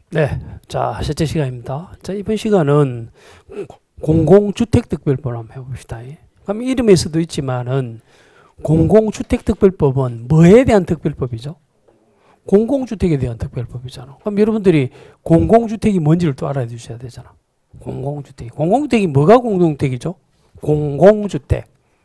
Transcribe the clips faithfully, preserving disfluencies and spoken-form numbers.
네, 자, 셋째 시간입니다. 자, 이번 시간은 공공주택특별법 한번 해봅시다. 그럼 이름에서도 있지만은 공공주택특별법은 뭐에 대한 특별법이죠? 공공주택에 대한 특별법이잖아. 그럼 여러분들이 공공주택이 뭔지를 또 알아야 주셔야 되잖아. 공공주택. 공공주택이 뭐가 공공주택이죠? 공공주택.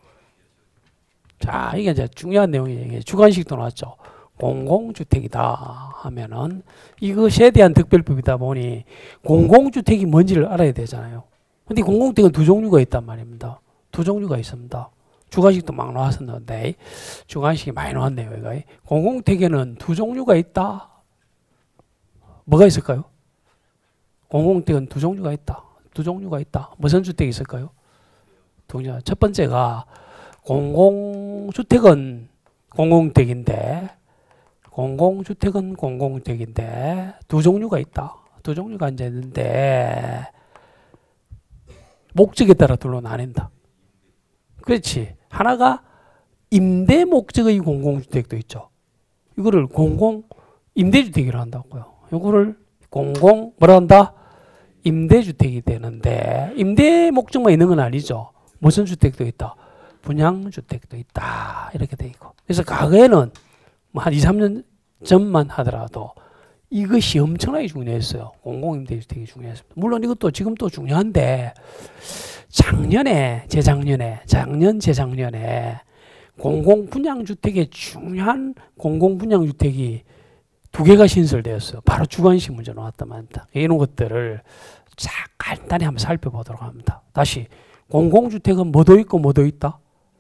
자, 이게 이제 중요한 내용이에요. 주관식도 나왔죠. 공공주택이다 하면은 이것에 대한 특별법이다 보니 공공주택이 뭔지를 알아야 되잖아요. 근데 공공주택은 두 종류가 있단 말입니다. 두 종류가 있습니다. 주관식도 막 나왔었는데 주관식이 많이 나왔네요. 이거. 공공주택에는 두 종류가 있다. 뭐가 있을까요? 공공주택은 두 종류가 있다. 두 종류가 있다. 무슨 주택이 있을까요? 두 종류. 첫 번째가 공공주택은 공공주택인데 공공주택은 공공주택인데 두 종류가 있다. 두 종류가 이제 있는데 목적에 따라 둘로 나뉜다. 그렇지. 하나가 임대 목적의 공공주택도 있죠. 이거를 공공 임대주택이라 한다고요. 이거를 공공 뭐라 한다? 임대주택이 되는데 임대 목적만 있는 건 아니죠. 무슨 주택도 있다. 분양주택도 있다. 이렇게 돼 있고. 그래서 과거에는 한 이, 삼 년 전만 하더라도 이것이 엄청나게 중요했어요. 공공임대주택이 중요했습니다. 물론 이것도 지금 또 중요한데 작년에, 재작년에, 작년, 재작년에 공공분양주택의 중요한 공공분양주택이 두 개가 신설되었어요. 바로 주관식 문제 나왔단 말입니다. 이런 것들을 자 간단히 한번 살펴보도록 합니다. 다시 공공주택은 뭐도 있고 뭐도 있다?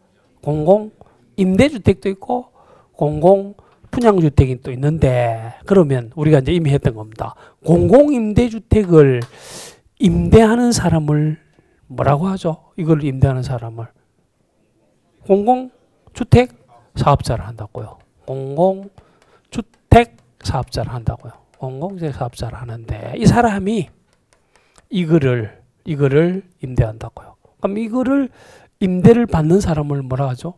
공공임대주택도 있고 공공 분양주택이 또 있는데 그러면 우리가 이제 이미 했던 겁니다. 공공임대주택을 임대하는 사람을 뭐라고 하죠? 이걸 임대하는 사람을 공공주택 사업자를 한다고요. 공공주택 사업자를 한다고요. 공공주택 사업자를 하는데 이 사람이 이거를 이거를 임대한다고요. 그럼 이거를 임대를 받는 사람을 뭐라 하죠?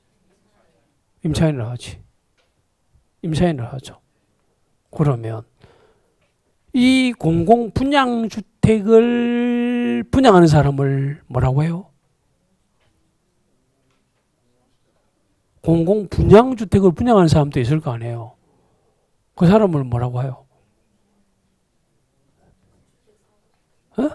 임차인을 하지. 임차인을 하죠. 그러면 이 공공 분양주택을 분양하는 사람을 뭐라고 해요? 공공 분양주택을 분양하는 사람도 있을 거 아니에요. 그 사람을 뭐라고 해요? 어?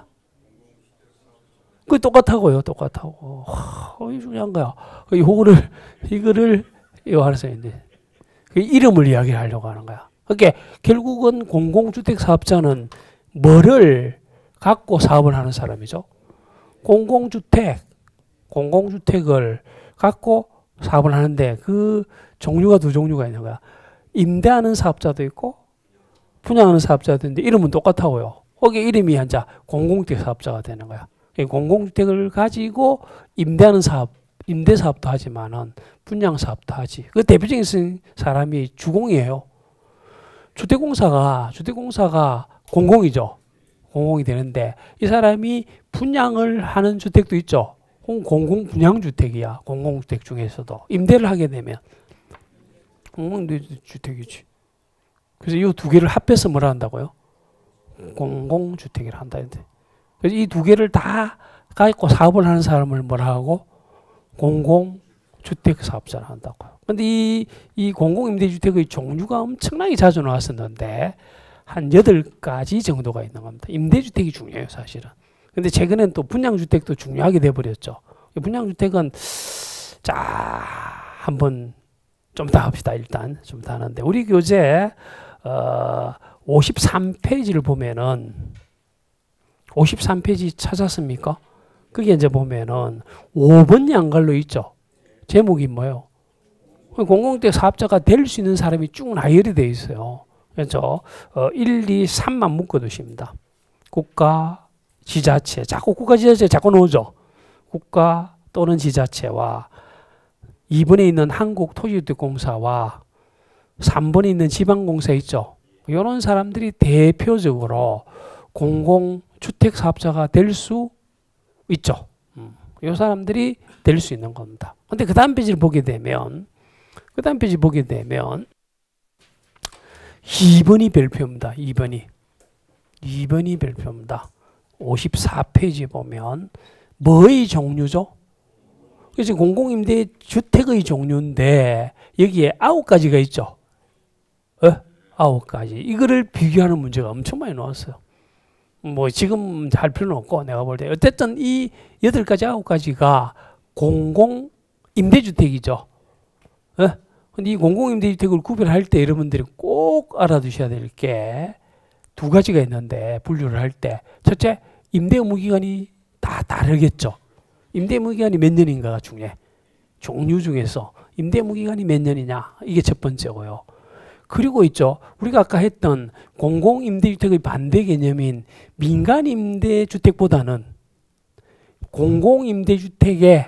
그 똑같다고요. 똑같다고. 하, 이게 중요한 거야. 이거를 이거를 이거 알아서 있는데. 그 이름을 이야기하려고 하는 거야. 그러니까 결국은 공공주택 사업자는 뭐를 갖고 사업을 하는 사람이죠? 공공주택, 공공주택을 갖고 사업을 하는데 그 종류가 두 종류가 있는 거야. 임대하는 사업자도 있고 분양하는 사업자도 있는데 이름은 똑같다고요. 거기 이름이 이제 공공주택 사업자가 되는 거야. 공공주택을 가지고 임대하는 사업, 임대 사업도 하지만은 분양 사업도 하지. 그 대표적인 사람이 주공이에요. 주택공사가 주택공사가 공공이죠. 공공이 되는데 이 사람이 분양을 하는 주택도 있죠. 공공 분양주택이야. 공공주택 중에서도 임대를 하게 되면 공공주택이지. 그래서 이 두 개를 합해서 뭐라 한다고요? 공공주택이라 한다. 그래서 이 두 개를 다 갖고 사업을 하는 사람을 뭐라 하고? 공공주택 사업자를 한다고요. 근데 이, 이 공공임대주택의 종류가 엄청나게 자주 나왔었는데 한 여덟 가지 정도가 있는 겁니다. 임대주택이 중요해요, 사실은. 근데 최근엔 또 분양주택도 중요하게 돼버렸죠. 분양주택은 자, 한번 좀 더 합시다. 일단 좀 더 하는데 우리 교재 어, 오십삼 페이지를 보면은 오십삼 페이지 찾았습니까? 그게 이제 보면은 오 번 양갈로 있죠. 제목이 뭐예요? 공공주택 사업자가 될 수 있는 사람이 쭉 나열이 되어 있어요. 그래서 일, 이, 삼만 묶어두십니다. 국가, 지자체. 자꾸 국가, 지자체 자꾸 나오죠. 국가 또는 지자체와 이 번에 있는 한국토지주택공사와 삼 번에 있는 지방공사 있죠. 이런 사람들이 대표적으로 공공주택 사업자가 될 수 있죠. 이 사람들이 될 수 있는 겁니다. 근데 그 다음 페이지를 보게 되면 그 다음 페이지 보게 되면 이 번이 별표입니다. 이 번이. 이 번이 별표입니다. 오십사 페이지 보면 뭐의 종류죠? 그래서 공공임대주택의 종류인데 여기에 아홉 가지가 있죠. 어? 아홉 가지. 이거를 비교하는 문제가 엄청 많이 나왔어요. 뭐 지금 할 필요는 없고 내가 볼 때 어쨌든 이 여덟 가지 아홉 가지가 공공임대주택이죠. 어? 근데 이 공공임대주택을 구별할 때 여러분들이 꼭 알아두셔야 될 게 두 가지가 있는데 분류를 할 때 첫째 임대 의무 기간이 다 다르겠죠. 임대 의무 기간이 몇 년인가가 중요해. 종류 중에서 임대 의무 기간이 몇 년이냐 이게 첫 번째고요. 그리고 있죠. 우리가 아까 했던 공공임대주택의 반대 개념인 민간임대주택보다는 공공임대주택의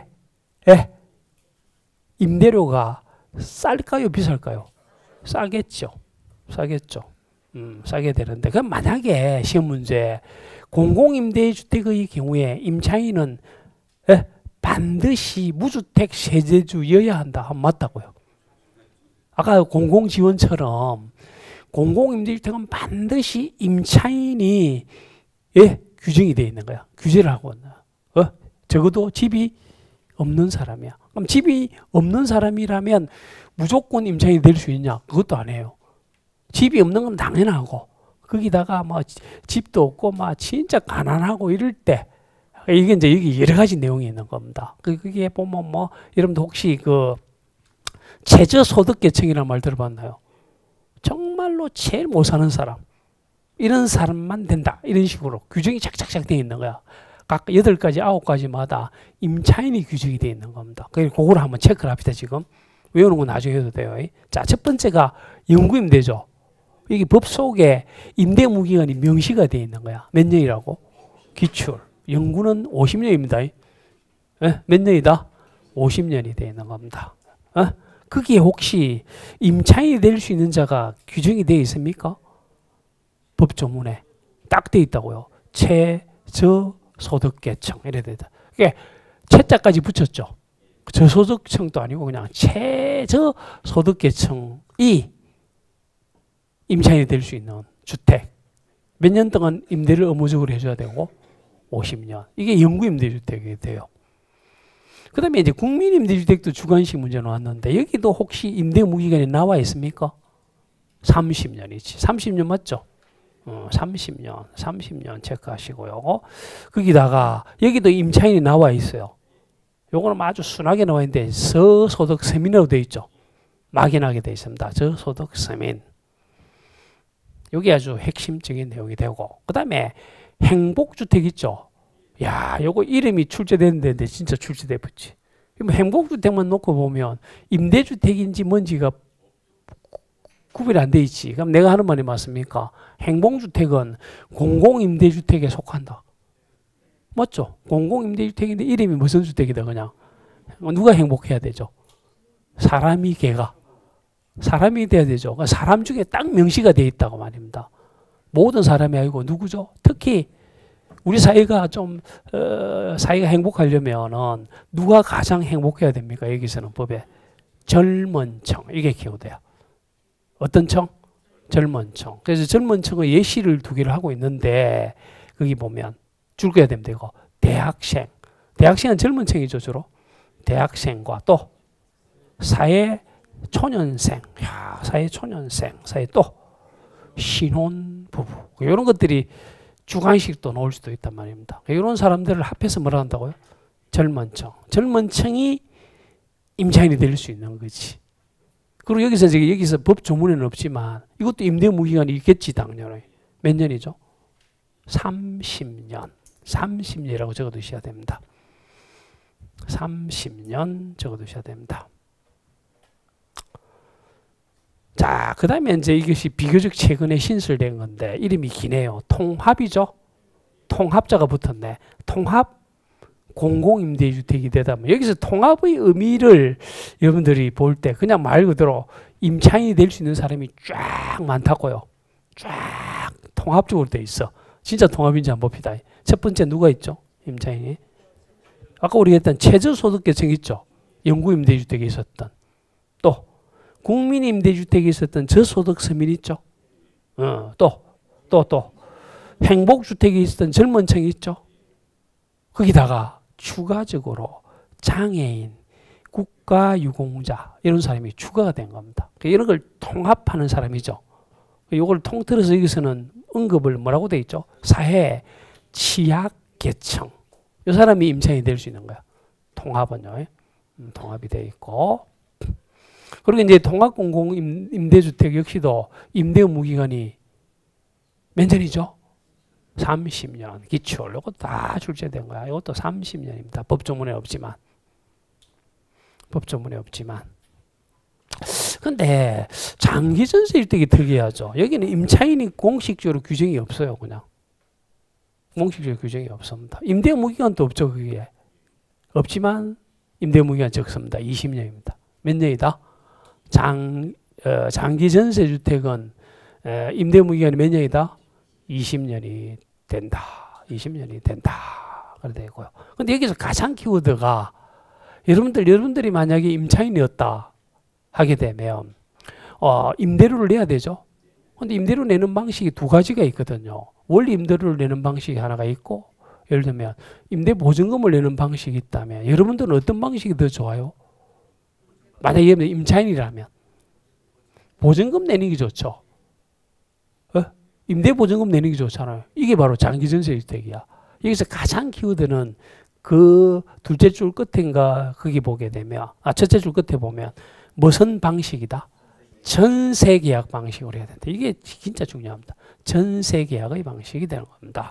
임대료가 쌀까요? 비쌀까요? 싸겠죠. 싸겠죠. 음, 싸게 되는데 그럼 만약에 시험 문제 공공임대주택의 경우에 임차인은 에? 반드시 무주택 세대주여야 한다 하면 맞다고요. 아까 공공지원처럼 공공임대주택은 반드시 임차인이 예, 규정이 되어 있는 거야. 규제를 하고 있는 거야. 어? 적어도 집이 없는 사람이야. 그럼 집이 없는 사람이라면 무조건 임차인이 될 수 있냐? 그것도 안 해요. 집이 없는 건 당연하고 거기다가 뭐 집도 없고 막 진짜 가난하고 이럴 때 이게 이제 여기 여러 가지 내용이 있는 겁니다. 그게 보면 뭐 여러분도 혹시 그 최저소득계층이라는 말 들어봤나요? 정말로 제일 못 사는 사람 이런 사람만 된다 이런 식으로 규정이 착착착 되어 있는 거야. 각 여덟 가지 아홉 가지마다 임차인이 규정이 되어 있는 겁니다. 그래서 그걸 한번 체크를 합시다. 지금 외우는 건 나중에 해도 돼요. 자, 첫 번째가 영구임대죠. 이게 법 속에 임대 무기간이 명시가 되어 있는 거야. 몇 년이라고? 기출. 영구는 오십 년입니다. 에? 몇 년이다? 오십 년이 되어 있는 겁니다. 어? 거기에 혹시 임차인이 될 수 있는 자가 규정이 되어 있습니까? 법조문에 딱 되어 있다고요. 최저소득계층 이래 되다. 이게 최자까지 붙였죠. 저소득층도 아니고 그냥 최저소득계층이 임차인이 될 수 있는 주택. 몇 년 동안 임대를 의무적으로 해줘야 되고 오십 년. 이게 영구임대주택이 돼요. 그 다음에 이제 국민임대주택도 주관식 문제 나왔는데 여기도 혹시 임대 무기간이 나와 있습니까? 삼십 년이지. 삼십 년 맞죠? 어, 삼십 년, 삼십 년 체크하시고요. 거기다가 여기도 임차인이 나와 있어요. 요거는 아주 순하게 나와 있는데 저소득 서민으로 되어 있죠. 막연하게 되어 있습니다. 저소득 서민. 여기 아주 핵심적인 내용이 되고 그 다음에 행복주택 있죠. 야, 요거 이름이 출제되는데 진짜 출제돼 붙지. 행복주택만 놓고 보면 임대주택인지 뭔지가 구별이 안 돼 있지. 그럼 내가 하는 말이 맞습니까? 행복주택은 공공임대주택에 속한다. 맞죠? 공공임대주택인데 이름이 무슨 주택이다 그냥. 누가 행복해야 되죠? 사람이 걔가. 사람이 돼야 되죠. 사람 중에 딱 명시가 되어 있다고 말입니다. 모든 사람이 아니고 누구죠? 특히 우리 사회가 좀 어, 사회가 행복하려면은 누가 가장 행복해야 됩니까? 여기서는 법에 젊은 층 이게 기호돼요. 어떤 층? 젊은 층. 그래서 젊은 층의 예시를 두 개를 하고 있는데 거기 보면 줄 거야 되면 되고 대학생. 대학생은 젊은 층이죠 주로. 대학생과 또 사회 초년생, 야, 사회 초년생, 사회 또 신혼부부 이런 것들이 주관식도 나올 수도 있단 말입니다. 이런 사람들을 합해서 뭐라 한다고요? 젊은 층. 젊은 층이 임차인이 될 수 있는 거지. 그리고 여기서 이제 여기서 법 조문에는 없지만 이것도 임대 무기간이 있겠지 당연히. 몇 년이죠? 삼십 년. 삼십 년이라고 적어두셔야 됩니다. 삼십 년 적어두셔야 됩니다. 자, 그 다음에 이제 이것이 비교적 최근에 신설된 건데 이름이 기네요. 통합이죠. 통합자가 붙었네. 통합 공공임대주택이 되다면 여기서 통합의 의미를 여러분들이 볼 때 그냥 말 그대로 임차인이 될 수 있는 사람이 쫙 많다고요. 쫙 통합적으로 돼 있어. 진짜 통합인지 한번 봅시다. 첫 번째 누가 있죠? 임차인이. 아까 우리가 했던 최저소득계층 있죠. 영구임대주택에 있었던. 또 국민임대주택에 있었던 저소득 서민 있죠. 어, 또, 또, 또. 행복주택에 있었던 젊은 층이 있죠. 거기다가 추가적으로 장애인, 국가유공자 이런 사람이 추가가 된 겁니다. 이런 걸 통합하는 사람이죠. 이걸 통틀어서 여기서는 언급을 뭐라고 돼 있죠? 사회 취약계층. 이 사람이 임차인이 될 수 있는 거야. 통합은요. 음, 통합이 돼 있고. 그리고 이제 통합공공 임대주택 역시도 임대 의무기간이 몇 년이죠? 삼십 년. 기출. 이거 다 출제된 거야. 이것도 삼십 년입니다. 법조문에 없지만. 법조문에 없지만. 근데 장기전세주택이 특이하죠. 여기는 임차인이 공식적으로 규정이 없어요. 그냥. 공식적으로 규정이 없습니다. 임대 의무기간도 없죠. 그게. 없지만 임대 의무기간 적습니다. 이십 년입니다. 몇 년이다? 장, 어, 장기전세주택은 에, 임대 의무기간이 몇 년이다? 이십 년이 된다. 이십 년이 된다. 그렇게 되고요. 근데 여기서 가장 키워드가 여러분들, 여러분들이 만약에 임차인이었다 하게 되면, 어, 임대료를 내야 되죠. 근데 임대료 내는 방식이 두 가지가 있거든요. 원리 임대료를 내는 방식이 하나가 있고, 예를 들면, 임대보증금을 내는 방식이 있다면, 여러분들은 어떤 방식이 더 좋아요? 만약에 임차인이라면, 보증금 내는 게 좋죠. 어? 임대보증금 내는 게 좋잖아요. 이게 바로 장기전세주택이야. 여기서 가장 키워드는 그 둘째 줄 끝인가 거기 보게 되면, 아, 첫째 줄 끝에 보면 무슨 방식이다? 전세계약 방식으로 해야 된다. 이게 진짜 중요합니다. 전세계약의 방식이 되는 겁니다.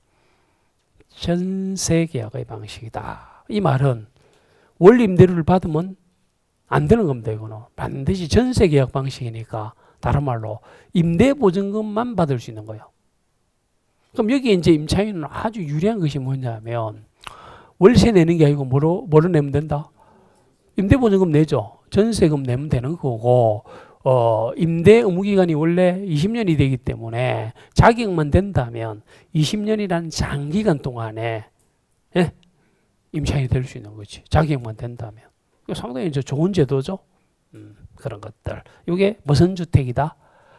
전세계약의 방식이다. 이 말은 원리 임대료를 받으면 안 되는 겁니다. 이거는 반드시 전세계약 방식이니까 다른 말로 임대보증금만 받을 수 있는 거예요. 그럼 여기 이제 임차인은 아주 유리한 것이 뭐냐면 월세 내는 게 아니고 뭐로, 뭐로 내면 된다? 임대보증금 내죠. 전세금 내면 되는 거고, 어, 임대 의무기간이 원래 이십 년이 되기 때문에 자격만 된다면 이십 년이라는 장기간 동안에, 예? 임차인이 될 수 있는 거지. 자격만 된다면. 상당히 이제 좋은 제도죠. 음, 그런 것들. 이게 무슨 주택이다?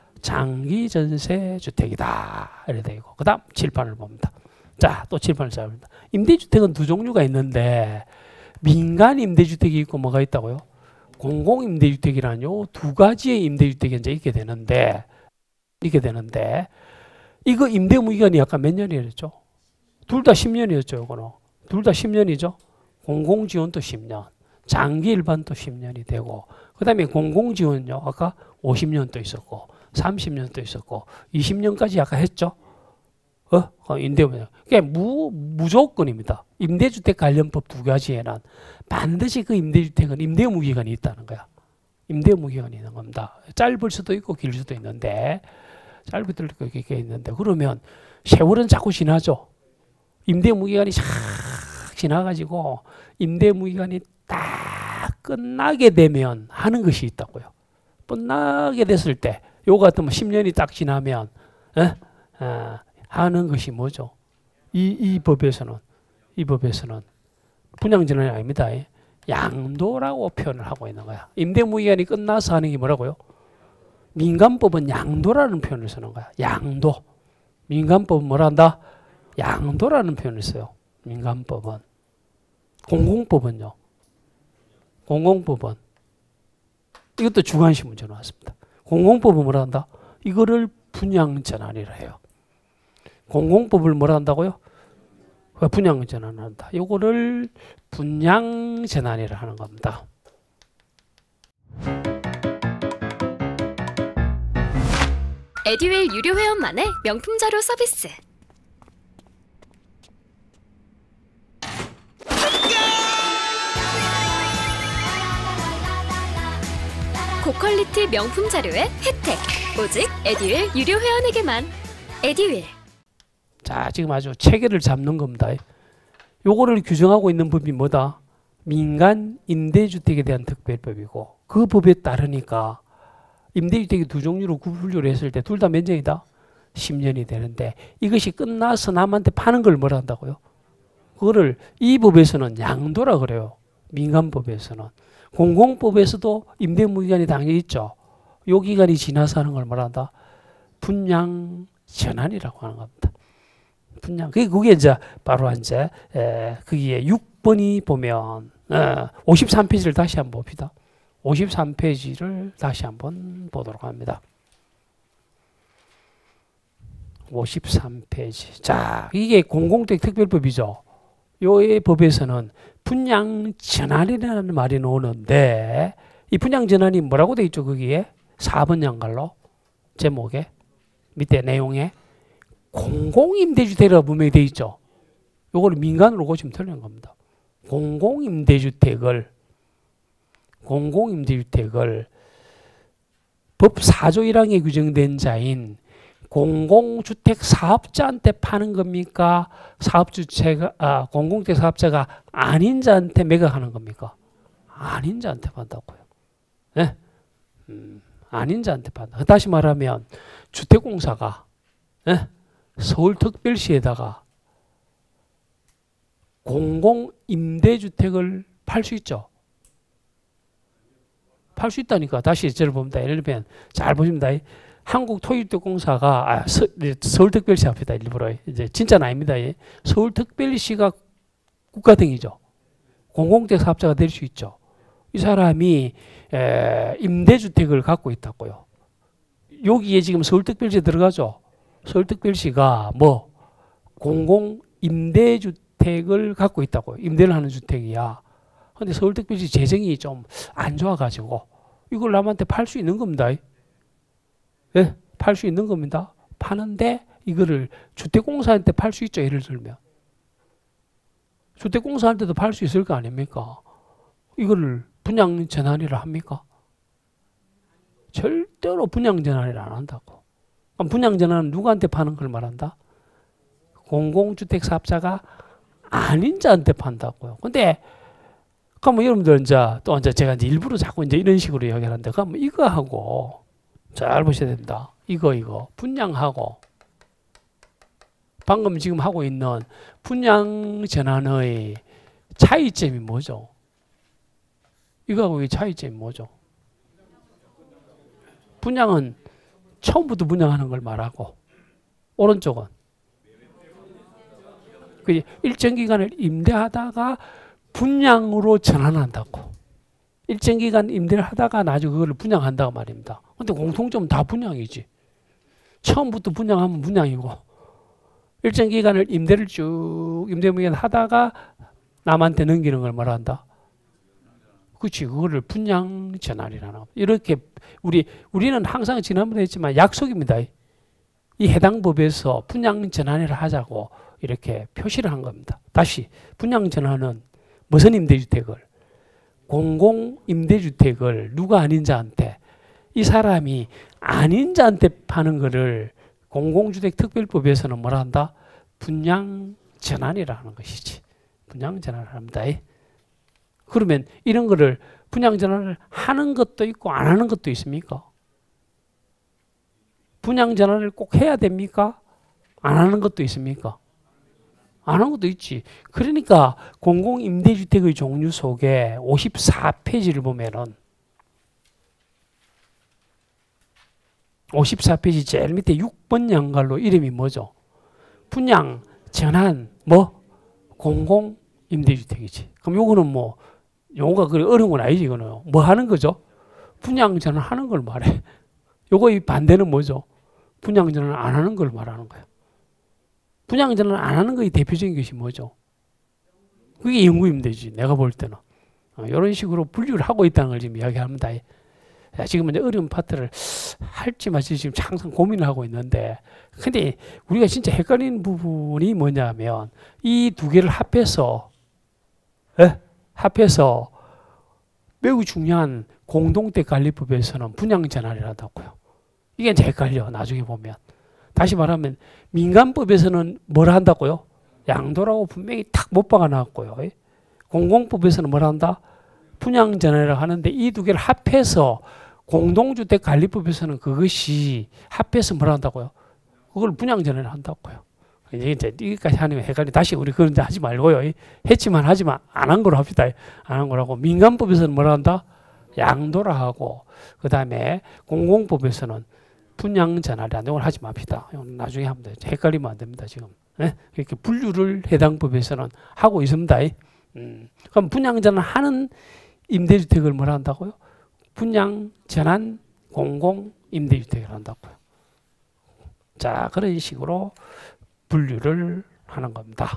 장기전세 주택이다. 이렇게 되고. 그 다음 칠판을 봅니다. 자, 또 칠판을 잡습니다. 임대주택은 두 종류가 있는데, 민간 임대주택이 있고 뭐가 있다고요? 공공임대주택이라는 요 두 가지의 임대주택이 이제 있게 되는데, 있게 되는데, 이거 임대 의무기간이 약간 몇 년이었죠? 둘 다 십 년이었죠, 이거는. 둘 다 십 년이죠? 공공지원도 십 년, 장기 일반도 십 년이 되고, 그 다음에 공공지원요, 아까 오십 년도 있었고, 삼십 년도 있었고, 이십 년까지 아까 했죠? 어? 임대보증. 그게 무, 무조건입니다. 임대주택 관련법 두 가지에는 반드시 그 임대주택은 임대 의무기간이 있다는 거야. 임대 의무기간이 있는 겁니다. 짧을 수도 있고 길 수도 있는데, 짧을 수도 있고 게 있는데, 그러면 세월은 자꾸 지나죠. 임대 의무기간이 싹 지나가지고 임대 의무기간이 딱 끝나게 되면 하는 것이 있다고요. 끝나게 됐을 때, 요거 같으면 십 년이 딱 지나면, 에? 어, 하는 것이 뭐죠? 이, 이 법에서는, 이 법에서는 분양전환이 아닙니다. 양도라고 표현을 하고 있는 거야. 임대무기간이 끝나서 하는 게 뭐라고요? 민간법은 양도라는 표현을 쓰는 거야. 양도. 민간법은 뭐라 한다? 양도라는 표현을 써요. 민간법은. 공공법은요. 공공법은. 이것도 주관식 문제 나왔습니다. 공공법은 뭐라 한다? 이거를 분양전환이라 해요. 공공법을 뭐라 한다고요? 분양전환을 한다. 요거를 분양전환이라 하는 겁니다. 에듀윌 유료 회원만의 명품 자료 서비스. 고퀄리티 명품 자료의 혜택. 오직 에듀윌 유료 회원에게만. 에듀윌. 자, 지금 아주 체계를 잡는 겁니다. 요거를 규정하고 있는 법이 뭐다? 민간 임대주택에 대한 특별법이고, 그 법에 따르니까 임대주택이 두 종류로 분류를 했을 때 둘 다 몇 년이다? 십 년이 되는데, 이것이 끝나서 남한테 파는 걸 뭐라 한다고요? 그거를 이 법에서는 양도라 그래요. 민간법에서는. 공공법에서도 임대무기간이 당연히 있죠. 요 기간이 지나서 하는 걸 뭐라 한다? 분양 전환이라고 하는 겁니다. 분양. 그게 그게 이제 바로 이제 에, 거기에 육 번이 보면 어, 오십삼 페이지를 다시 한번 봅시다. 오십삼 페이지를 다시 한번 보도록 합니다. 오십삼 페이지. 자, 이게 공공주택 특별법이죠. 이 법에서는 분양 전환이라는 말이 나오는데 이 분양 전환이 뭐라고 돼 있죠? 거기에 사 번 양갈로 제목에 밑에 내용에 공공임대주택이라고 분명히 돼 있죠. 요거를 민간으로 고치면 틀린 겁니다. 공공임대주택을 공공임대주택을 법 사 조 일 항에 규정된 자인 공공주택 사업자한테 파는 겁니까? 사업주체가 아, 공공주택 사업자가 아닌 자한테 매각하는 겁니까? 아닌 자한테 판다고요. 네? 음, 아닌 자한테 판다. 다시 말하면 주택공사가 네? 서울특별시에다가 공공임대주택을 팔 수 있죠. 팔 수 있다니까. 다시 저를 봅니다. 예를 들면 잘 보십니다. 한국토지주택공사가 아, 서, 서울특별시 앞이다. 일부러 이제 진짜는 아닙니다. 예. 서울특별시가 국가등이죠. 공공주택 사업자가 될 수 있죠. 이 사람이 에, 임대주택을 갖고 있다고요. 여기에 지금 서울특별시에 들어가죠. 서울특별시가 뭐 공공임대주택을 갖고 있다고요. 임대를 하는 주택이야. 근데 서울특별시 재정이 좀 안 좋아가지고 이걸 남한테 팔 수 있는 겁니다. 예, 팔 수 있는 겁니다. 파는데 이거를 주택공사한테 팔 수 있죠. 예를 들면 주택공사한테도 팔 수 있을 거 아닙니까? 이거를 분양 전환이라 합니까? 절대로 분양 전환이라 안 한다고. 그럼 분양 전환은 누구한테 파는 걸 말한다? 공공주택 사업자가 아닌 자한테 판다고요. 근데 그러면 여러분들 이제 또 이제 제가 이제 일부러 자꾸 이제 이런 식으로 이야기하는데 그러면 이거 하고 잘 보셔야 됩니다. 이거 이거 분양하고 방금 지금 하고 있는 분양 전환의 차이점이 뭐죠? 이거하고 이 차이점이 뭐죠? 분양은 처음부터 분양하는 걸 말하고 오른쪽은 그 일정 기간을 임대하다가 분양으로 전환한다고. 일정 기간 임대를 하다가 나중에 그걸 분양한다고 말입니다. 근데 공통점은 다 분양이지. 처음부터 분양하면 분양이고 일정 기간을 임대를 쭉 임대무기간 하다가 남한테 넘기는 걸 말한다. 그렇지. 그거를 분양 전환이라나. 이렇게 우리 우리는 항상 지난번에 했지만 약속입니다. 이 해당 법에서 분양 전환을 하자고 이렇게 표시를 한 겁니다. 다시 분양 전환은 무슨 임대주택을 공공임대주택을 누가 아닌 자한테 이 사람이 아닌 자한테 파는 거를 공공주택 특별법에서는 뭐라 한다? 분양 전환이라는 것이지. 분양 전환을 합니다. 그러면 이런 거를 분양 전환을 하는 것도 있고 안 하는 것도 있습니까? 분양 전환을 꼭 해야 됩니까? 안 하는 것도 있습니까? 안 하는 것도 있지. 그러니까 공공임대주택의 종류 속에 오십사 페이지를 보면은 오십사 페이지 제일 밑에 육 번 양갈로 이름이 뭐죠? 분양, 전환, 뭐? 공공임대주택이지. 그럼 요거는 뭐 용어가 그리 어려운 건 아니지. 이거는 뭐 하는 거죠? 분양 전환 하는 걸 말해. 요거 이 반대는 뭐죠? 분양 전환 안 하는 걸 말하는 거야. 분양 전환 안 하는 것이 대표적인 것이 뭐죠? 그게 영구임대지. 내가 볼 때는 어, 이런 식으로 분류를 하고 있다는 걸 지금 이야기합니다. 지금 이제 어려운 파트를 할지 말지 지금 항상 고민을 하고 있는데, 근데 우리가 진짜 헷갈리는 부분이 뭐냐면 이 두 개를 합해서 에? 합해서 매우 중요한 공동택 관리법에서는 분양 전환이라고요. 이게 이제 헷갈려. 나중에 보면. 다시 말하면 민간법에서는 뭘 한다고요? 양도라고 분명히 탁 못 박아 놨고요. 공공법에서는 뭘 한다? 분양 전환이라고 하는데 이 두 개를 합해서 공동주택 관리법에서는 그것이 합해서 뭘 한다고요? 그걸 분양 전환을 한다고요. 이제 이제 여기까지 하면 헷갈리. 다시 우리 그런 데 하지 말고요. 했지만 하지만 안 한 거로 합시다. 안 한 거라고. 민간법에서는 뭘 한다? 양도라 하고, 그 다음에 공공법에서는 분양 전환이라는 걸 하지 맙시다. 나중에 하면 돼. 헷갈리면 안 됩니다. 지금. 예? 이렇게 분류를 해당 법에서는 하고 있습니다. 음. 그럼 분양 전환하는 임대주택을 뭐라 한다고요? 분양 전환 공공 임대주택을 한다고요. 자, 그런 식으로 분류를 하는 겁니다.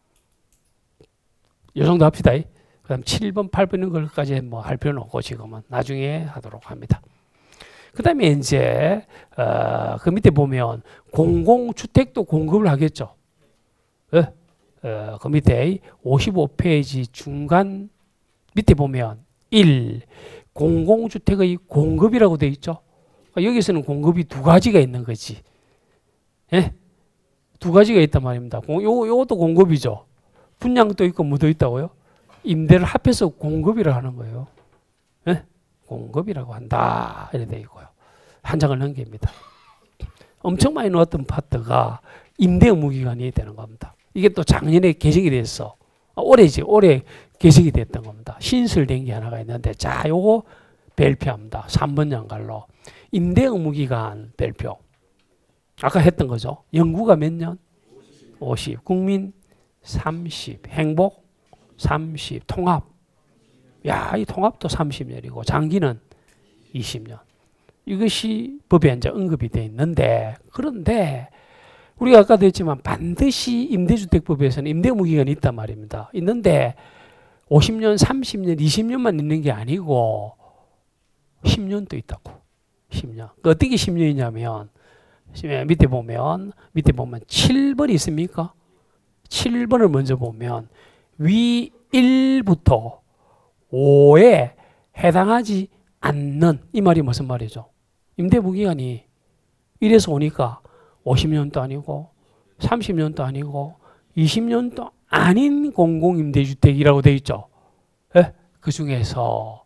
이 정도 합시다. 그다음 칠 번, 팔 번 이런 걸까지 뭐 할 필요는 없고 지금은 나중에 하도록 합니다. 그다음에 이제 어, 그 밑에 보면 공공주택도 공급을 하겠죠. 예? 어, 그 밑에 오십오 페이지 중간 밑에 보면 일. 공공주택의 공급이라고 되어 있죠. 그러니까 여기서는 공급이 두 가지가 있는 거지. 예? 두 가지가 있단 말입니다. 요, 요것도 공급이죠. 분양도 있고 뭐도 있다고요? 임대를 합해서 공급이라 하는 거예요. 예? 공급이라고 한다. 이렇게 되어 있고요. 한 장을 넘깁니다. 엄청 많이 넣었던 파트가 임대 의무기간이 되는 겁니다. 이게 또 작년에 개정이 됐어. 올해지, 올해 개정이 됐던 겁니다. 신설된 게 하나가 있는데, 자, 요거 발표합니다. 삼 번 연갈로. 임대 의무기간 발표. 아까 했던 거죠. 영구가 몇 년? 오십. 국민 삼십. 행복 삼십. 통합. 야, 이 통합도 삼십 년이고, 장기는 이십 년. 이것이 법에 이제 언급이 되어 있는데, 그런데 우리가 아까도 했지만 반드시 임대주택법에서는 임대의무기간이 있단 말입니다. 있는데 오십 년, 삼십 년, 이십 년만 있는 게 아니고 십 년도 있다고. 십 년. 어떻게 십 년이냐면 밑에 보면 밑에 보면 칠 번이 있습니까? 칠 번을 먼저 보면 위 일부터 오에 해당하지 않는, 이 말이 무슨 말이죠? 임대의무기간이 일에서 오니까 오십 년도 아니고 삼십 년도 아니고 이십 년도 아닌 공공임대주택이라고 되어 있죠. 예? 그 중에서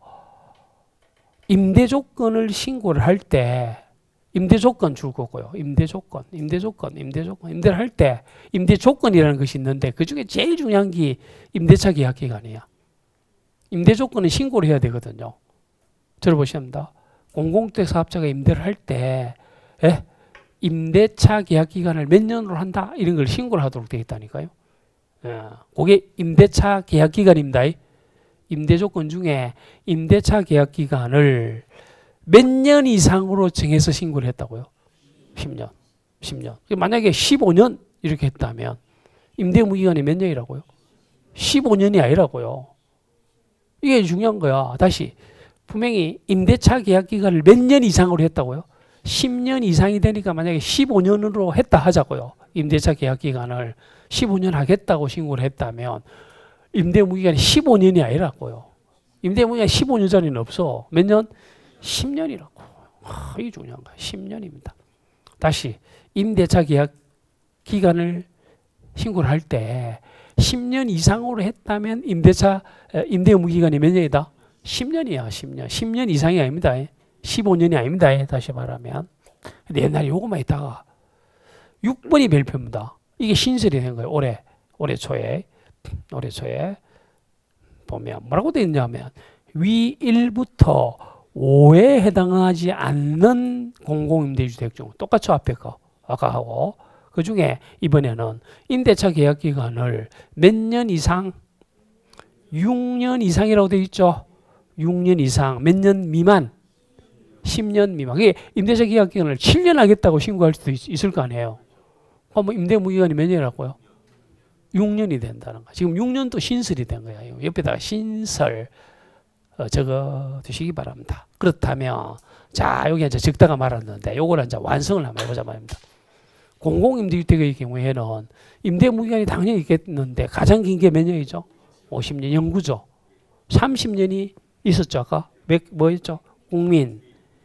임대조건을 신고를 할 때 임대조건 줄 거고요. 임대조건, 임대조건, 임대조건, 임대를 할 때 임대조건이라는 것이 있는데 그 중에 제일 중요한 게 임대차 계약기간이야. 임대조건은 신고를 해야 되거든요. 들어보십니다. 공공주택 사업자가 임대를 할 때 예? 임대차 계약 기간을 몇 년으로 한다 이런 걸 신고를 하도록 되어 있다니까요. 어, 그게 임대차 계약 기간입니다. 임대 조건 중에 임대차 계약 기간을 몇 년 이상으로 정해서 신고를 했다고요. 십 년. 십 년. 만약에 십오 년 이렇게 했다면 임대 의무 기간이 몇 년이라고요? 십오 년이 아니라고요. 이게 중요한 거야. 다시 분명히 임대차 계약 기간을 몇 년 이상으로 했다고요? 십 년 이상이 되니까 만약에 십오 년으로 했다 하자고요. 임대차 계약 기간을 십오 년 하겠다고 신고를 했다면 임대 의무 기간이 십오 년이 아니라고요. 임대 의무 기간이 십오 년 전에는 없어. 몇 년? 십 년이라고. 아, 이게 중요한 거야. 십 년입니다. 다시 임대차 계약 기간을 신고를 할 때 십 년 이상으로 했다면 임대차 임대 의무 기간이 몇 년이다? 십 년이야. 십 년. 십 년 이상이 아닙니다. 십오 년이 아닙니다. 다시 말하면. 근데 옛날에 요것만 있다가 육 번이 발표입니다. 이게 신설이 된 거예요. 올해, 올해 초에. 올해 초에. 보면 뭐라고 되어 있냐면 위 일부터 오에 해당하지 않는 공공임대주택 중 똑같죠. 앞에 거. 아까 하고. 그 중에 이번에는 임대차 계약 기간을 몇 년 이상? 육 년 이상이라고 되어 있죠. 육 년 이상. 몇 년 미만? 십 년 미만. 이게 임대차 계약 기간을 칠 년 하겠다고 신고할 수도 있, 있을 거 아니에요. 그럼 임대 의무 기간이 몇 년이라고요? 육 년이 된다는 거. 지금 육 년도 신설이 된 거예요. 옆에다가 신설 어, 적어 두시기 바랍니다. 그렇다면 자 여기 이제 적다가 말았는데 요걸 이제 완성을 한번 해보자 말입니다. 공공임대주택의 경우에는 임대 의무 기간이 당연히 있겠는데 가장 긴 게 몇 년이죠? 오십 년 영구죠. 삼십 년이 있었죠. 아까 뭐였죠? 국민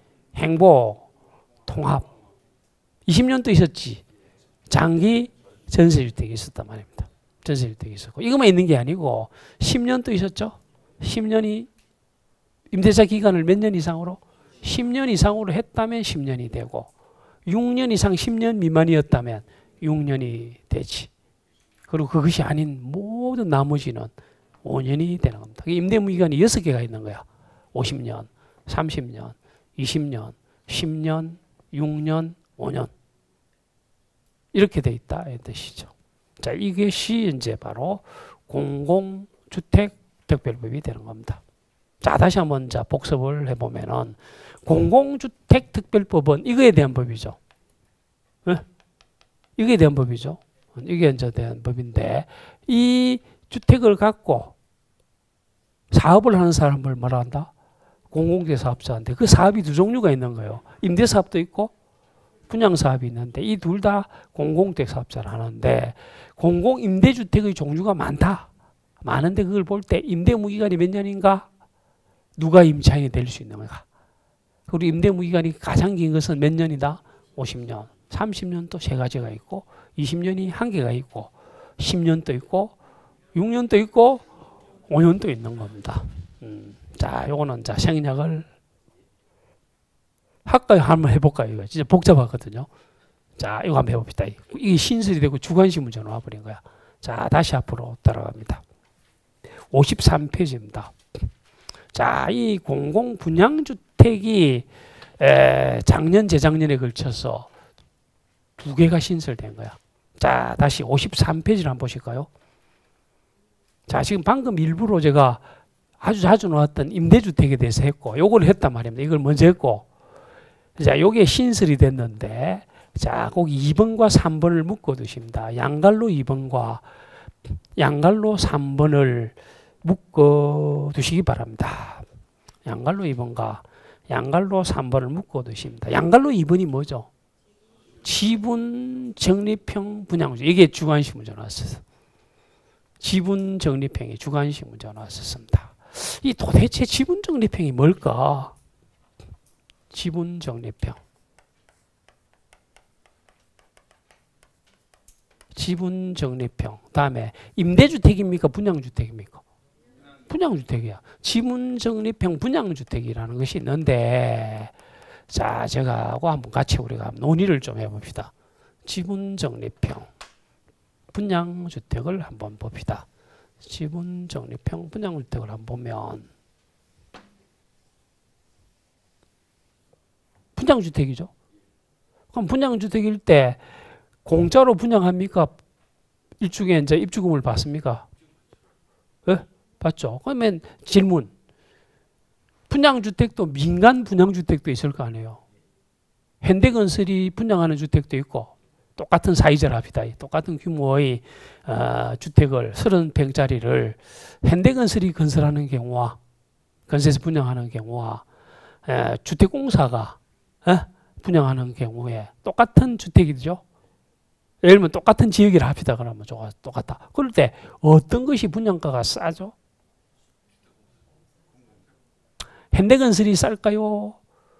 행복, 통합. 이십 년도 있었지. 장기 전세주택이 있었단 말입니다. 전세주택이 있었고. 이것만 있는 게 아니고 십 년도 있었죠. 십 년이 임대차 기간을 몇 년 이상으로? 십 년 이상으로 했다면 십 년이 되고 육 년 이상 십 년 미만이었다면 육 년이 되지. 그리고 그것이 아닌 모든 나머지는 오 년이 되는 겁니다. 임대 의무 기간이 여섯 개가 있는 거야. 오십 년, 삼십 년, 이십 년, 십 년, 육 년, 오 년 이렇게 돼 있다 이 뜻이죠. 자, 이것이 이제 바로 공공주택 특별법이 되는 겁니다. 자, 다시 한번 자 복습을 해보면은 공공주택 특별법은 이거에 대한 법이죠. 네? 이거에 대한 법이죠. 이게 이제 대한 법인데 이 주택을 갖고 사업을 하는 사람을 뭐라 한다? 공공재사업자인데 그 사업이 두 종류가 있는 거예요. 임대사업도 있고 분양사업이 있는데 이 둘 다 공공주택사업자를 하는데 공공임대주택의 종류가 많다. 많은데 그걸 볼 때 임대무기간이 몇 년인가? 누가 임차인이 될 수 있는가? 그리고 임대무기간이 가장 긴 것은 몇 년이다? 오십 년. 삼십 년도 세 가지가 있고 이십 년이 한 개가 있고 십 년도 있고 육 년도 있고 오 년도 있는 겁니다. 음, 자, 요거는 자 생략을 할까요? 한번 해볼까요? 이거 진짜 복잡하거든요. 자, 이거 한번 해봅시다. 이게 신설이 되고 주관식 문제로 와버린 거야. 자, 다시 앞으로 따라갑니다. 오십삼 페이지입니다. 자, 이 공공분양주택이 에, 작년, 재작년에 걸쳐서 두 개가 신설된 거야. 자, 다시 오십삼 페이지를 한번 보실까요? 자, 지금 방금 일부러 제가 아주 자주 나왔던 임대주택에 대해서 했고, 요걸 했단 말입니다. 이걸 먼저 했고, 자, 요게 신설이 됐는데, 자, 꼭 이 번과 삼 번을 묶어 두십니다. 양갈로 이 번과 양갈로 삼 번을 묶어 두시기 바랍니다. 양갈로 이 번과 양갈로 삼 번을 묶어 두십니다. 양갈로 이 번이 뭐죠? 지분 적립형 분양주. 이게 주관식 문제 나왔었어요. 지분 적립형이 주관식 문제가 나왔었습니다. 이 도대체 지분 적립형이 뭘까? 지분 적립형. 지분 적립형. 다음에 임대주택입니까? 분양주택입니까? 분양주택이야. 지분 적립형 분양주택이라는 것이 있는데, 자, 제가 하고 한번 같이 우리가 논의를 좀 해봅시다. 지분 적립형 분양주택을 한번 봅시다. 지분 적립형 분양주택을 한번 보면 분양주택이죠. 그럼 분양주택일 때 공짜로 분양합니까? 일종의 이제 입주금을 받습니까? 예? 받죠. 그러면 질문. 분양주택도 민간 분양주택도 있을 거 아니에요. 현대건설이 분양하는 주택도 있고 똑같은 사이즈를 합시다. 똑같은 규모의 어, 주택을 삼십 평짜리를 현대건설이 건설하는 경우와 건설에서 분양하는 경우와 에, 주택공사가 에? 분양하는 경우에 똑같은 주택이죠. 예를 들면 똑같은 지역이라 합시다. 그러면 똑같다. 그럴 때 어떤 것이 분양가가 싸죠? 현대건설이 쌀까요?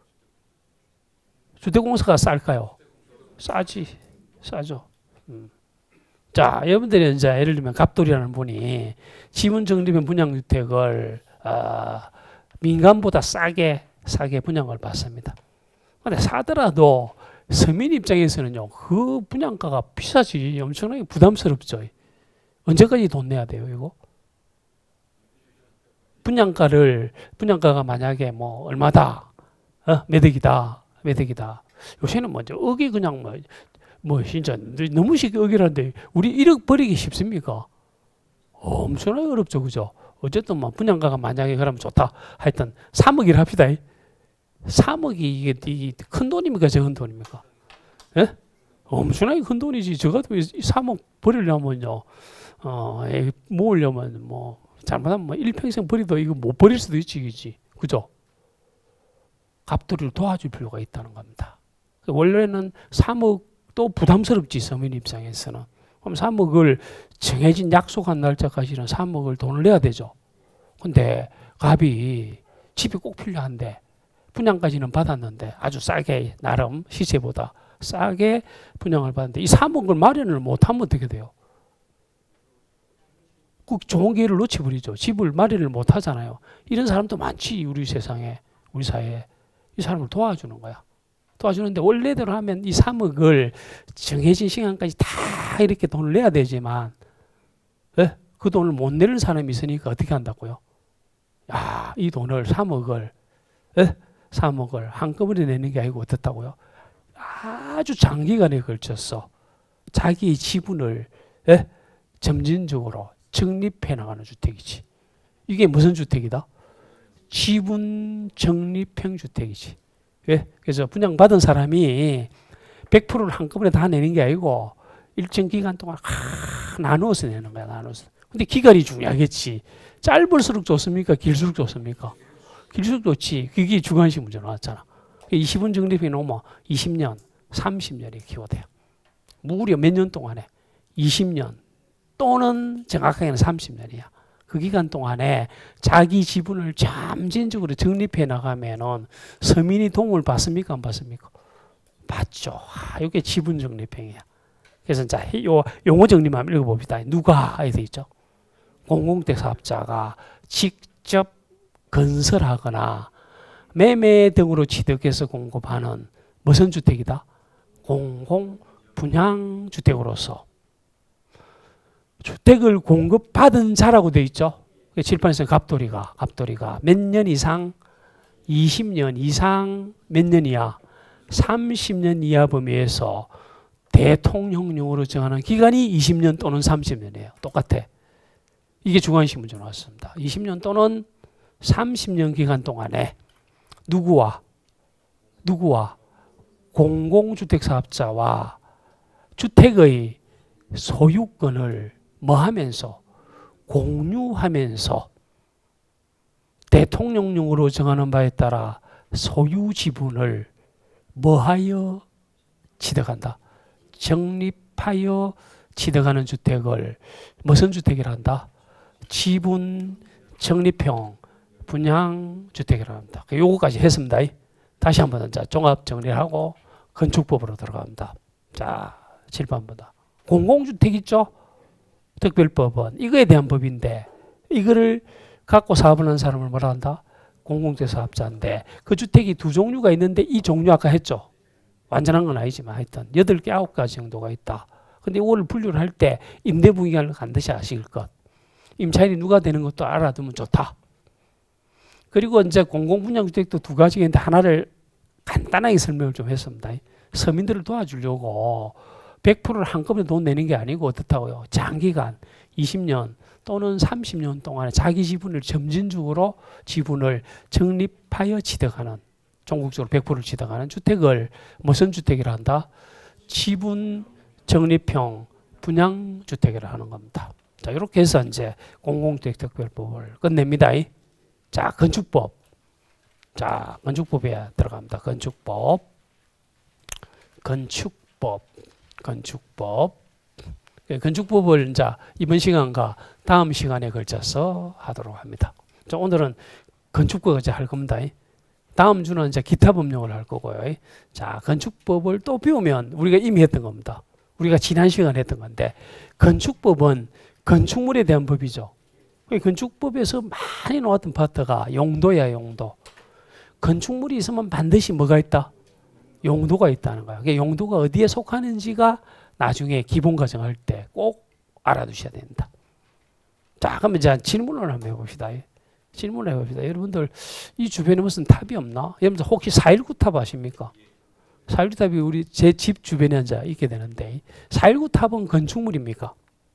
주택공사가 쌀까요? 싸지. 싸죠. 음. 자, 여러분들이 이제 예를 들면 갑돌이라는 분이 지분 적립형 분양주택을 어, 민간보다 싸게 싸게 분양을 받습니다. 근데 사더라도 서민 입장에서는요, 그 분양가가 비싸지. 엄청나게 부담스럽죠. 언제까지 돈 내야 돼요, 이거? 분양가를, 분양가가 만약에 뭐, 얼마다, 어? 매덕이다, 매덕이다. 요새는 먼저 억이 그냥 뭐, 뭐, 진짜 너무 쉽게 억이라는데, 우리 일억 버리기 쉽습니까? 엄청나게 어렵죠, 그죠? 어쨌든 뭐, 분양가가 만약에 그러면 좋다. 하여튼, 삼억이라 합시다. 삼억이 이게, 이게 큰 돈입니까? 적은 돈입니까? 예? 엄청나게 큰 돈이지. 저 같으면 삼억 버리려면요, 어, 모으려면 뭐, 잘못하면 뭐 일평생 버리도 이거 못 버릴 수도 있지, 그지? 그죠? 갑돌이를 도와줄 필요가 있다는 겁니다. 원래는 삼억도 부담스럽지, 서민 입장에서는. 그럼 삼억을 정해진 약속한 날짜까지는 삼억을 돈을 내야 되죠. 근데 갑이 집이 꼭 필요한데, 분양까지는 받았는데 아주 싸게 나름 시세보다 싸게 분양을 받는데 이 삼억을 마련을 못하면 어떻게 돼요? 그 좋은 기회를 놓쳐버리죠. 집을 마련을 못하잖아요. 이런 사람도 많지, 우리 세상에, 우리 사회에. 이 사람을 도와주는 거야. 도와주는데 원래대로 하면 이 삼억을 정해진 시간까지 다 이렇게 돈을 내야 되지만 에? 그 돈을 못 내는 사람이 있으니까 어떻게 한다고요? 야, 이 돈을 삼억을 에? 삼억을 한꺼번에 내는 게 아니고 어떻다고요? 아주 장기간에 걸쳐서 자기 지분을 예? 점진적으로 적립해 나가는 주택이지. 이게 무슨 주택이다? 지분 적립형 주택이지. 예? 그래서 분양받은 사람이 백 퍼센트를 한꺼번에 다 내는 게 아니고 일정 기간 동안 하, 나누어서 내는 거야. 나누어서. 근데 기간이 중요하겠지. 짧을수록 좋습니까? 길수록 좋습니까? 길수록 좋지. 그게 주관식 문제 나왔잖아. 이십 원 적립해 놓으면 이십 년, 삼십 년이 키워돼요. 무려 몇 년 동안에? 이십 년 또는 정확하게는 삼십 년이야. 그 기간 동안에 자기 지분을 점진적으로 적립해 나가면은 서민이 도움을 받습니까? 안 받습니까? 받죠. 아, 이게 지분 적립형이야. 그래서 자, 요 용어 정리만 읽어봅시다. 누가 이렇게 있죠? 공공주택 사업자가 직접 건설하거나 매매 등으로 취득해서 공급하는 무슨 주택이다? 공공 분양 주택으로서 주택을 공급받은 자라고 되어 있죠. 칠판에서 갑돌이가 갑돌이가 몇 년 이상? 이십 년 이상 몇 년이야? 삼십 년 이하 범위에서 대통령령으로 정하는 기간이 이십 년 또는 삼십 년이에요. 똑같아. 이게 주관식 문제 나왔습니다. 이십 년 또는 삼십 년 기간 동안에 누구와 누구와 공공주택 사업자와 주택의 소유권을 뭐 하면서 공유하면서 대통령령으로 정하는 바에 따라 소유 지분을 뭐하여 취득한다. 적립하여 취득하는 주택을 무슨 주택이라 한다? 지분 적립형 분양주택이라 합니다. 요거까지 했습니다. 다시 한번 자, 종합 정리를 하고 건축법으로 들어갑니다. 자, 칠 번보다. 공공주택 있죠? 특별법은 이거에 대한 법인데 이거를 갖고 사업을 하는 사람을 뭐라 한다? 공공주택 사업자인데 그 주택이 두 종류가 있는데 이 종류 아까 했죠? 완전한 건 아니지만 하여튼 여덟 개, 아홉 가지 정도가 있다. 근데 이거를 분류를 할 때 임대부기간을 반드시 아실 것. 임차인이 누가 되는 것도 알아두면 좋다. 그리고 이제 공공분양주택도 두 가지가 있는데 하나를 간단하게 설명을 좀 했습니다. 서민들을 도와주려고 백 퍼센트를 한꺼번에 돈 내는 게 아니고 어떻다고요? 장기간 이십 년 또는 삼십 년 동안에 자기 지분을 점진적으로 지분을 적립하여 취득하는 전국적으로 백 퍼센트를 취득하는 주택을 무슨 주택이라 한다? 지분 적립형 분양주택이라 하는 겁니다. 자, 이렇게 해서 이제 공공주택 특별법을 끝냅니다. 자, 건축법. 자, 건축법에 들어갑니다. 건축법. 건축법. 건축법. 건축법을 이제 이번 시간과 다음 시간에 걸쳐서 하도록 합니다. 자, 오늘은 건축법을 이제 할 겁니다. 다음 주는 이제 기타 법령을 할 거고요. 자, 건축법을 또 배우면 우리가 이미 했던 겁니다. 우리가 지난 시간에 했던 건데 건축법은 건축물에 대한 법이죠. 건축법에서 많이 나왔던 파트가 용도야, 용도. 건축물이 있으면 반드시 뭐가 있다? 용도가 있다는 거야. 그러니까 용도가 어디에 속하는지가 나중에 기본 과정할 때 꼭 알아두셔야 된다. 자, 그러면 이제 질문을 한번 해봅시다. 질문을 해봅시다. 여러분들 이 주변에 무슨 탑이 없나? 여러분들 혹시 사일구 탑 아십니까? 사일구 탑이 우리 제 집 주변에 이제 있게 되는데 사일구 탑은 건축물입니까?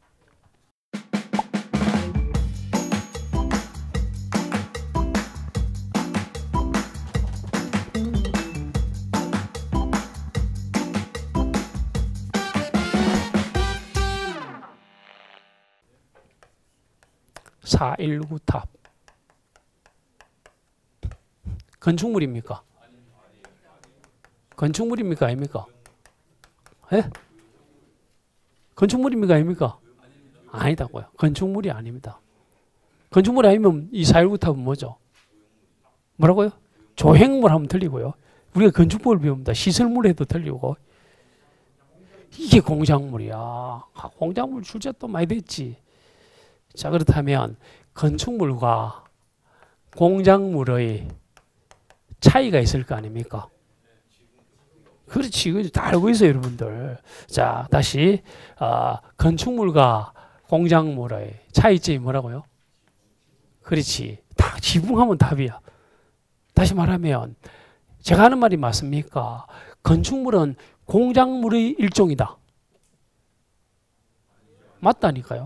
사일구 탑 건축물입니까? 건축물입니까? 아닙니까? 예? 건축물입니까? 아닙니까? 아니다고요. 건축물이 아닙니다. 건축물이 아니면 이 사일구 탑은 뭐죠? 뭐라고요? 조형물 하면 틀리고요. 우리가 건축법을 배웁니다. 시설물 해도 틀리고. 이게 공작물이야. 아, 공작물 출제 또 많이 됐지. 자, 그렇다면 건축물과 공작물의 차이가 있을 거 아닙니까? 그렇지. 이거 다 알고 있어요, 여러분들. 자, 다시 어, 건축물과 공작물의 차이점이 뭐라고요? 그렇지. 다 지붕하면 답이야. 다시 말하면 제가 하는 말이 맞습니까? 건축물은 공작물의 일종이다. 맞다니까요.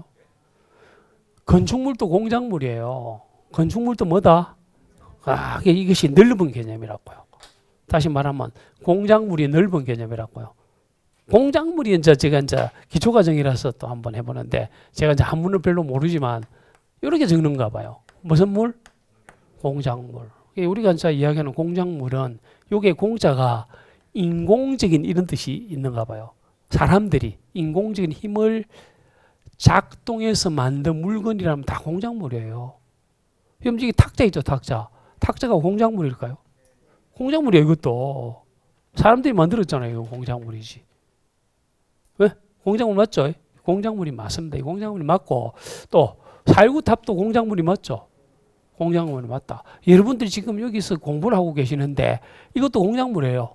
건축물도 공작물이에요. 건축물도 뭐다? 아, 이것이 넓은 개념이라고요. 다시 말하면 공작물이 넓은 개념이라고요. 공작물이 이제 제가 이제 기초과정이라서 또 한번 해보는데 제가 이제 한문을 별로 모르지만 이렇게 적는가 봐요. 무슨 물? 공작물. 우리가 이제 이야기하는 공작물은 요게 공자가 인공적인 이런 뜻이 있는가 봐요. 사람들이 인공적인 힘을 작동해서 만든 물건이라면 다 공작물이에요. 그럼 이게 탁자 있죠, 탁자. 탁자가 공작물일까요? 공작물이에요, 이것도. 사람들이 만들었잖아요, 이거 공작물이지. 왜? 공작물 맞죠? 공작물이 맞습니다. 이 공작물이 맞고 또 사일구 탑도 공작물이 맞죠? 공작물이 맞다. 여러분들이 지금 여기서 공부를 하고 계시는데 이것도 공작물이에요.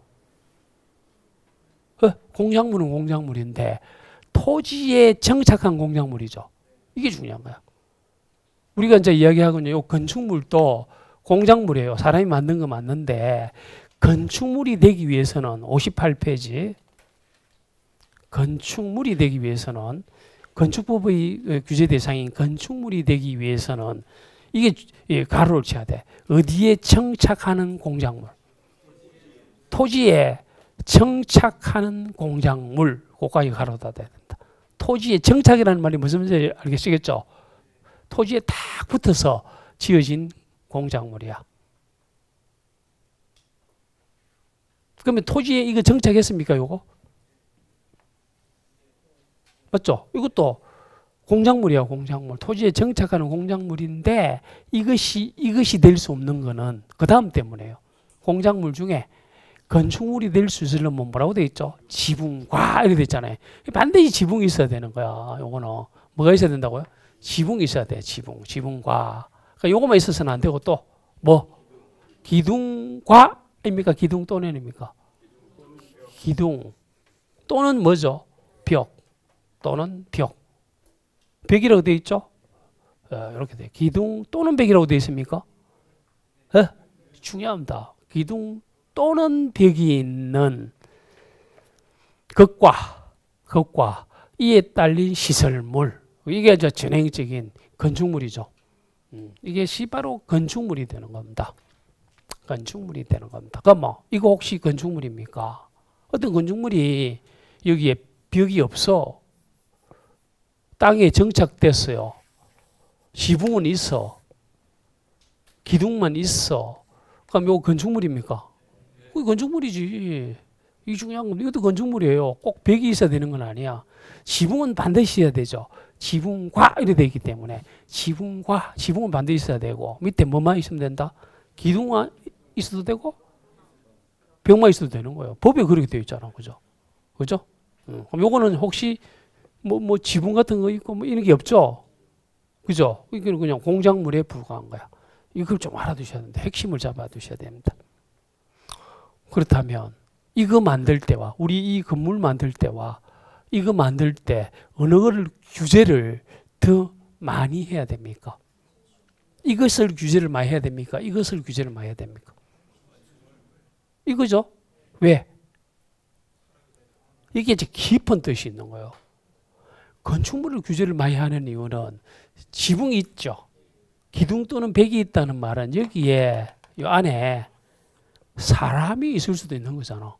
어? 공작물은 공작물인데 토지에 정착한 공작물이죠. 이게 중요한 거야. 우리가 이제 이야기하거든요. 이 건축물도 공작물이에요. 사람이 만든 거 맞는데 건축물이 되기 위해서는 오십팔 페이지 건축물이 되기 위해서는 건축법의 규제 대상인 건축물이 되기 위해서는 이게 가로를 쳐야 돼. 어디에 정착하는 공작물. 토지에 정착하는 공작물. 고까지 가로다 돼야 된다. 토지에 정착이라는 말이 무슨 말인지 알겠시겠죠? 토지에 딱 붙어서 지어진 공작물이야. 그러면 토지에 이거 정착했습니까, 요거? 맞죠? 이것도 공작물이야, 공작물. 토지에 정착하는 공작물인데 이것이 이것이 될 수 없는 거는 그 다음 때문에요. 공작물 중에 건축물이 될 수 있으려면 뭐라고 돼 있죠? 지붕과 이렇게 돼 있잖아요. 반드시 지붕이 있어야 되는 거야. 요거는 뭐가 있어야 된다고요? 지붕이 있어야 돼. 지붕, 지붕과. 그러니까 요거만 있어서는 안 되고 또 뭐 기둥과입니까? 기둥 또는입니까? 기둥 또는 뭐죠? 벽 또는 벽. 벽이라고 돼 있죠? 어, 이렇게 돼. 기둥 또는 벽이라고 돼 있습니까? 에? 중요합니다. 기둥 또는 벽이 있는 것과 것과 이에 딸린 시설물. 이게 이제 전행적인 건축물이죠. 음, 이게 바로 건축물이 되는 겁니다. 건축물이 되는 겁니다. 그럼 뭐 이거 혹시 건축물입니까? 어떤 건축물이 여기에 벽이 없어. 땅에 정착됐어요. 지붕은 있어. 기둥만 있어. 그럼 이거 건축물입니까? 그게 건축물이지. 이게 중요한 겁니다. 이것도 건축물이에요. 꼭 벽이 있어야 되는 건 아니야. 지붕은 반드시 있어야 되죠. 지붕과 이렇게 되기 때문에 지붕과 지붕은 반드시 있어야 되고 밑에 뭐만 있으면 된다? 기둥만 있어도 되고 벽만 있어도 되는 거예요. 법에 그렇게 되어 있잖아. 그죠? 그죠? 음. 그럼 요거는 혹시 뭐, 뭐 지붕 같은 거 있고 뭐 이런 게 없죠? 그죠? 이건 그냥 공작물에 불과한 거야. 이걸 좀 알아두셔야 되는데 핵심을 잡아두셔야 됩니다. 그렇다면 이거 만들 때와 우리 이 건물 만들 때와 이거 만들 때 어느 거를 규제를 더 많이 해야 됩니까? 이것을 규제를 많이 해야 됩니까? 이것을 규제를 많이 해야 됩니까? 이거죠. 왜? 이게 이제 깊은 뜻이 있는 거예요. 건축물을 규제를 많이 하는 이유는 지붕이 있죠. 기둥 또는 벽이 있다는 말은 여기에 이 안에 사람이 있을 수도 있는 거잖아.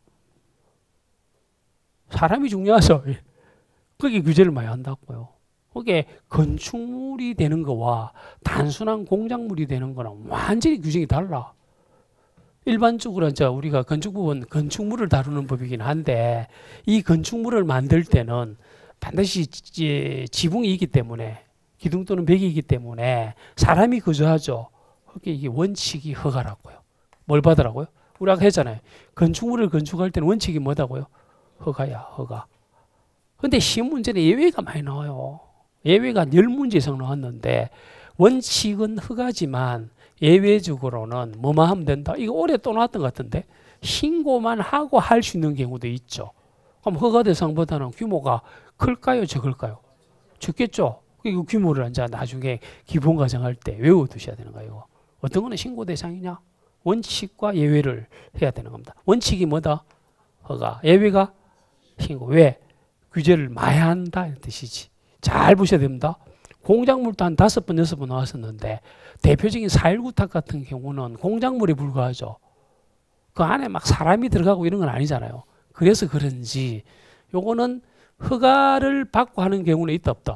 사람이 중요하죠. 그게 규제를 많이 한다고요. 그게 건축물이 되는 거와 단순한 공작물이 되는 거랑 완전히 규정이 달라. 일반적으로 이제 우리가 건축법은 건축물을 다루는 법이긴 한데 이 건축물을 만들 때는 반드시 지붕이 있기 때문에 기둥 또는 벽이 있기 때문에 사람이 거주하죠. 그게 이게 원칙이 허가라고요. 뭘 받으라고요? 우리 아까 했잖아요. 건축물을 건축할 때는 원칙이 뭐다고요? 허가야, 허가. 근데 시험 문제는 예외가 많이 나와요. 예외가 열 문제 이상 나왔는데 원칙은 허가지만 예외적으로는 뭐만 하면 된다. 이거 올해 또 나왔던 것 같은데 신고만 하고 할 수 있는 경우도 있죠. 그럼 허가 대상보다는 규모가 클까요? 적을까요? 적겠죠. 그 규모를 이제 나중에 기본 과정할 때 외워두셔야 되는 거예요. 어떤 거는 신고 대상이냐? 원칙과 예외를 해야 되는 겁니다. 원칙이 뭐다? 허가. 예외가 신고. 왜? 규제를 많이 한다 이 뜻이지. 잘 보셔야 됩니다. 공작물도 한 다섯 번, 여섯 번 나왔었는데 대표적인 사일구탁 같은 경우는 공작물에 불과하죠. 그 안에 막 사람이 들어가고 이런 건 아니잖아요. 그래서 그런지 요거는 허가를 받고 하는 경우는 있다 없다.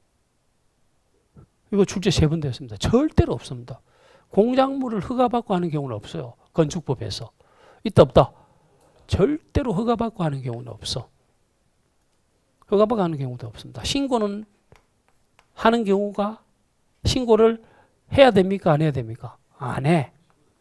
이거 출제 세 번 됐습니다. 절대로 없습니다. 공작물을 허가받고 하는 경우는 없어요. 건축법에서. 있다 없다. 절대로 허가받고 하는 경우는 없어. 허가받고 하는 경우도 없습니다. 신고는 하는 경우가 신고를 해야 됩니까? 안 해야 됩니까? 안 해.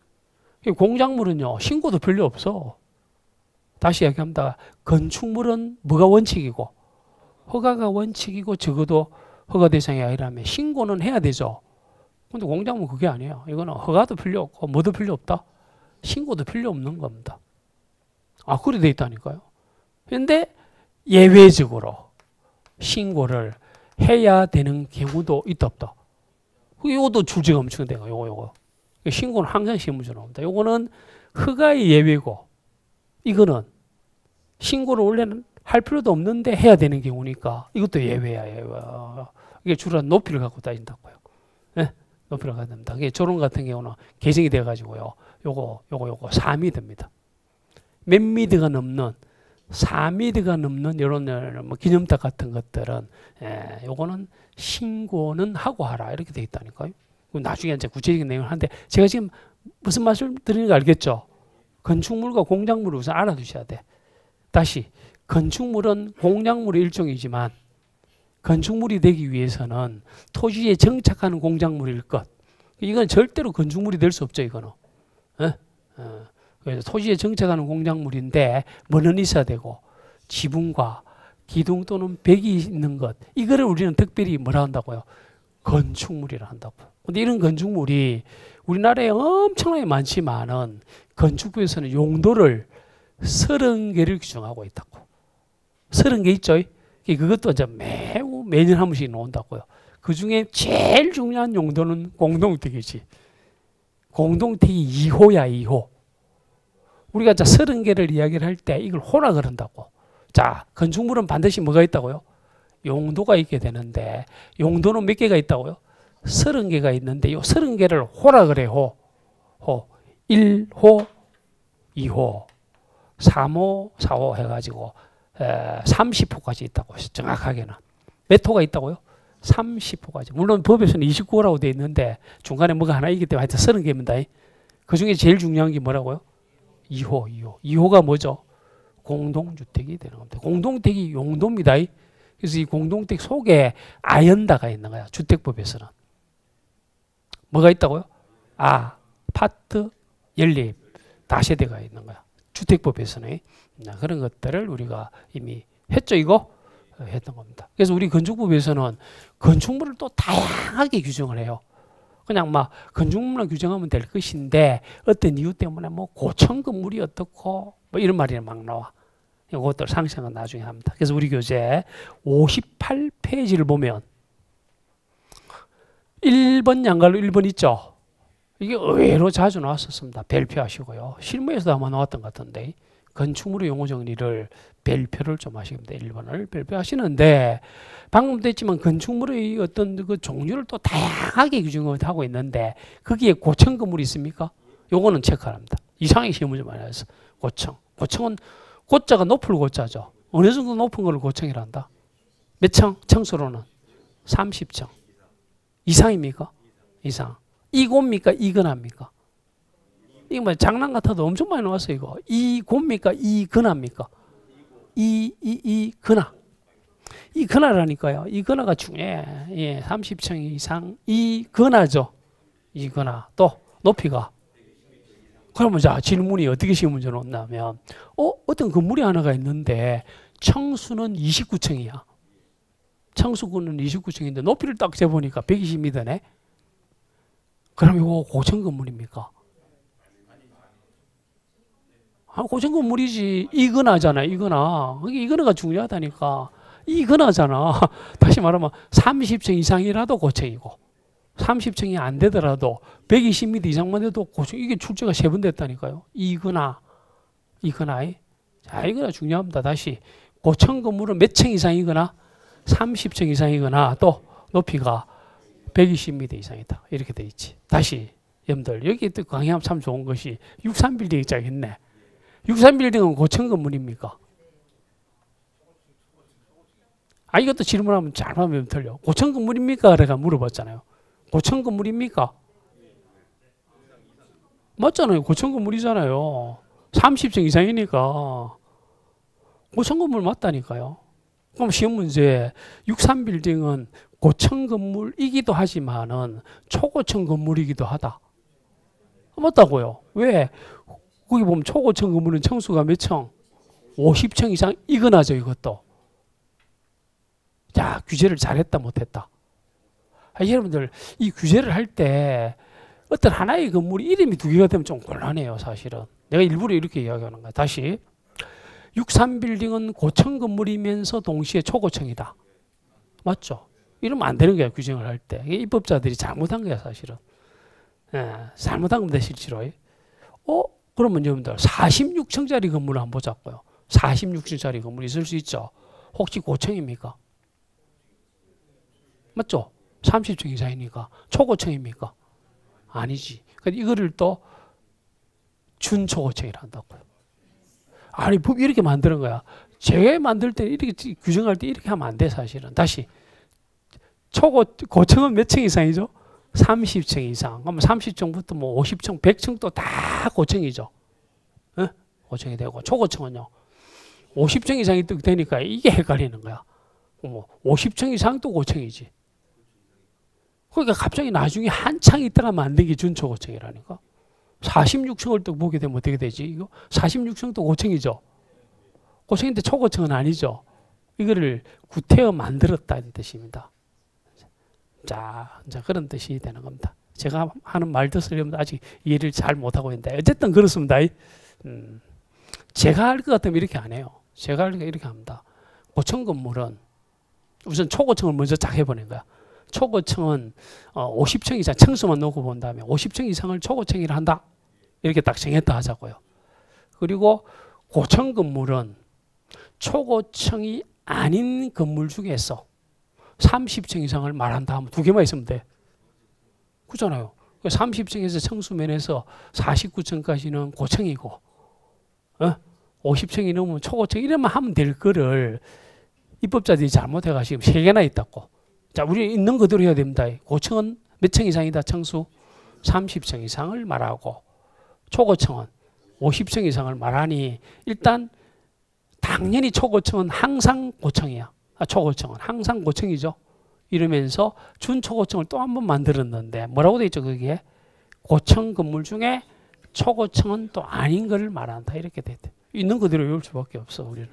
공작물은요. 신고도 별로 없어. 다시 이야기합니다. 건축물은 뭐가 원칙이고 허가가 원칙이고 적어도 허가 대상이 아니라면 신고는 해야 되죠. 근데 공작물은 그게 아니에요. 이거는 허가도 필요 없고 뭐도 필요 없다. 신고도 필요 없는 겁니다. 아, 그래 돼 있다니까요. 그런데 예외적으로 신고를 해야 되는 경우도 있다 없다. 이것도 출제가 엄청 돼요. 요거 요거. 신고는 항상 시험문제 나옵니다. 요거는 허가의 예외고 이거는 신고를 원래는 할 필요도 없는데 해야 되는 경우니까 이것도 예외야. 예외. 이게 주로 높이를 갖고 따진다고요. 네? 높이를 갖고 됩니다. 이게 조론 같은 경우는 개정이 돼가지고요. 요거 요거 요거 사 미터입니다. 몇 미터가 넘는 사 미터가 넘는 이런 뭐 기념탑 같은 것들은 예, 요거는 신고는 하고 하라 이렇게 돼 있다니까요. 나중에 이제 구체적인 내용을 하는데 제가 지금 무슨 말씀 드리는 거 알겠죠? 건축물과 공작물을 우선 알아두셔야 돼. 다시 건축물은 공작물의 일종이지만 건축물이 되기 위해서는 토지에 정착하는 공작물일 것. 이건 절대로 건축물이 될 수 없죠. 이거는. 어? 어. 그래서 토지에 정착하는 공작물인데 뭐는 있어야 되고 지붕과 기둥 또는 벽이 있는 것. 이거를 우리는 특별히 뭐라 한다고요? 건축물이라 한다고. 근데 이런 건축물이 우리나라에 엄청나게 많지만은 건축부에서는 용도를 서른 개를 규정하고 있다고. 서른 개 있죠? 그것도 이제 매우 매년 한 번씩 나온다고요. 그 중에 제일 중요한 용도는 공동택이지. 공동택이 이 호야, 이 호. 우리가 자 서른 개를 이야기를 할 때 이걸 호라 그런다고. 자, 건축물은 반드시 뭐가 있다고요? 용도가 있게 되는데 용도는 몇 개가 있다고요? 서른 개가 있는데 요 서른 개를 호라 그래, 호. 호. 일 호, 이 호, 삼 호, 사 호 해가지고 에, 삼십 호까지 있다고. 정확하게는. 몇 호가 있다고요? 삼십 호까지. 물론 법에서는 이십구 호라고 되어 있는데 중간에 뭐가 하나 있기 때문에 하여튼 서른 개입니다. 그 중에 제일 중요한 게 뭐라고요? 이 호, 이 호. 이 호가 뭐죠? 공동주택이 되는 겁니다. 공동택이 용도입니다. 그래서 이 공동택 속에 아연다가 있는 거야. 주택법에서는. 뭐가 있다고요? 아, 파트, 연립, 다세대가 있는 거야. 주택법에서는. 그런 것들을 우리가 이미 했죠, 이거? 했던 겁니다. 그래서 우리 건축법에서는 건축물을 또 다양하게 규정을 해요. 그냥 막 건축물만 규정하면 될 것인데 어떤 이유 때문에 뭐 고층 건물이 어떻고 뭐 이런 말이 막 나와. 이것들 상상은 나중에 합니다. 그래서 우리 교재 오십팔 페이지를 보면 일 번 양갈로 일 번 있죠. 이게 의외로 자주 나왔었습니다. 발표하시고요. 실무에서도 아마 나왔던 것 같은데 건축물의 용어 정리를 발표를 좀 하십니다. 일 번을 발표하시는데 방금도 했지만 건축물의 어떤 그 종류를 또 다양하게 규정을 하고 있는데 거기에 고층 건물이 있습니까? 요거는 체크합니다. 이상하게 시험을 좀 많이 해서 고층. 고층은 고자가 높을 고자죠. 어느 정도 높은 걸 고층이라 한다. 몇 층? 층수로는 삼십 층. 이상입니까? 이상. 이고입니까? 이근합니까? 이거 뭐 장난 같아도 엄청 많이 나왔어요, 이거. 이고입니까? 이근합니까? 이, 이, 이, 근하. 이 근하라니까요. 이 근하가 중요해. 예, 삼십 층 이상. 이 근하죠. 이 근하. 또, 높이가. 그러면 자, 질문이 어떻게 시험 문제 놓냐면, 어, 어떤 건물이 하나가 있는데, 청수는 이십구 층이야. 청수구는 이십구 층인데, 높이를 딱 재보니까 백이십 미터네? 그럼 이거 고층 건물입니까? 아, 고층 건물이지. 이근하잖아, 이근하. 이근하가 중요하다니까. 이근하잖아. 다시 말하면 삼십 층 이상이라도 고층이고, 삼십 층이 안 되더라도 백이십 미터 이상만 돼도 고층. 이게 출제가 세 번 됐다니까요. 이근하. 이근하. 자, 이거가 중요합니다. 다시. 고층 건물은 몇 층 이상이거나? 삼십 층 이상이거나 또 높이가 백이십 미터 이상이다. 이렇게 돼 있지. 다시 여러분들 여기 또 강의하면 참 좋은 것이 육십삼 빌딩이 쫙 있네. 육십삼 빌딩은 고층 건물입니까? 아 이것도 질문하면 잘하면 틀려. 고층 건물입니까? 내가 물어봤잖아요. 고층 건물입니까? 맞잖아요. 고층 건물이잖아요. 삼십 층 이상이니까 고층 건물 맞다니까요. 그럼 시험 문제 육십삼 빌딩은 고층 건물이기도 하지만은 초고층 건물이기도 하다. 맞다고요. 왜? 거기 보면 초고층 건물은 층수가 몇 층? 오십 층 이상 이거나죠, 이것도. 자, 규제를 잘했다, 못했다. 아, 여러분들, 이 규제를 할 때 어떤 하나의 건물이 이름이 두 개가 되면 좀 곤란해요, 사실은. 내가 일부러 이렇게 이야기하는 거야. 다시. 육십삼 빌딩은 고층 건물이면서 동시에 초고층이다. 맞죠? 이러면 안 되는 거야, 규정을 할 때. 이게 입법자들이 잘못한 거야, 사실은. 예, 잘못한 겁니다, 실제로. 어? 그러면 여러분들, 사십육 층짜리 건물을 한번 보자고요. 사십육 층짜리 건물이 있을 수 있죠. 혹시 고층입니까? 맞죠? 삼십 층 이상이니까. 초고층입니까? 아니지. 그러니까 이거를 또 준초고층이라 한다고요. 아니, 법 이렇게 만드는 거야. 제가 만들 때 이렇게 규정할 때 이렇게 하면 안 돼, 사실은. 다시. 초고, 고층은 몇 층 이상이죠? 삼십 층 이상. 그러면 삼십 층부터 뭐 오십 층, 백 층도 다 고층이죠. 어? 고층이 되고. 초고층은요. 오십 층 이상이 되니까 이게 헷갈리는 거야. 뭐 오십 층 이상도 고층이지. 그러니까 갑자기 나중에 한창 있다가 만든 게 준초고층이라니까. 사십육 층을 또 보게 되면 어떻게 되지? 이거 사십육 층도 고층이죠. 고층인데 초고층은 아니죠. 이거를 구태여 만들었다는 뜻입니다. 자, 이제 그런 뜻이 되는 겁니다. 제가 하는 말뜻을 아직 이해를 잘 못하고 있는데 어쨌든 그렇습니다. 음, 제가 할 것 같으면 이렇게 안 해요. 제가 할 것 이렇게 합니다. 고층 건물은 우선 초고층을 먼저 쫙 해보는 거야. 초고층은 오십 층 이상 층수만 놓고 본다면 오십 층 이상을 초고층이라 한다. 이렇게 딱 정했다 하자고요. 그리고 고층 건물은 초고층이 아닌 건물 중에서 삼십 층 이상을 말한다 하면 두 개만 있으면 돼. 그렇잖아요. 삼십 층에서 층수면에서 사십구 층까지는 고층이고 어? 오십 층이 넘으면 초고층 이러면 하면 될 거를 입법자들이 잘못해가지고 세 개나 있다고. 자, 우리 있는 그대로 해야 됩니다. 고층은 몇 층 이상이다? 층수 삼십 층 이상을 말하고 초고층은 오십 층 이상을 말하니 일단 당연히 초고층은 항상 고층이야. 아, 초고층은 항상 고층이죠. 이러면서 준초고층을 또 한 번 만들었는데 뭐라고 돼 있죠? 거기에 고층 건물 중에 초고층은 또 아닌 것을 말한다. 이렇게 돼 있대. 있는 그대로 외울 수밖에 없어 우리는.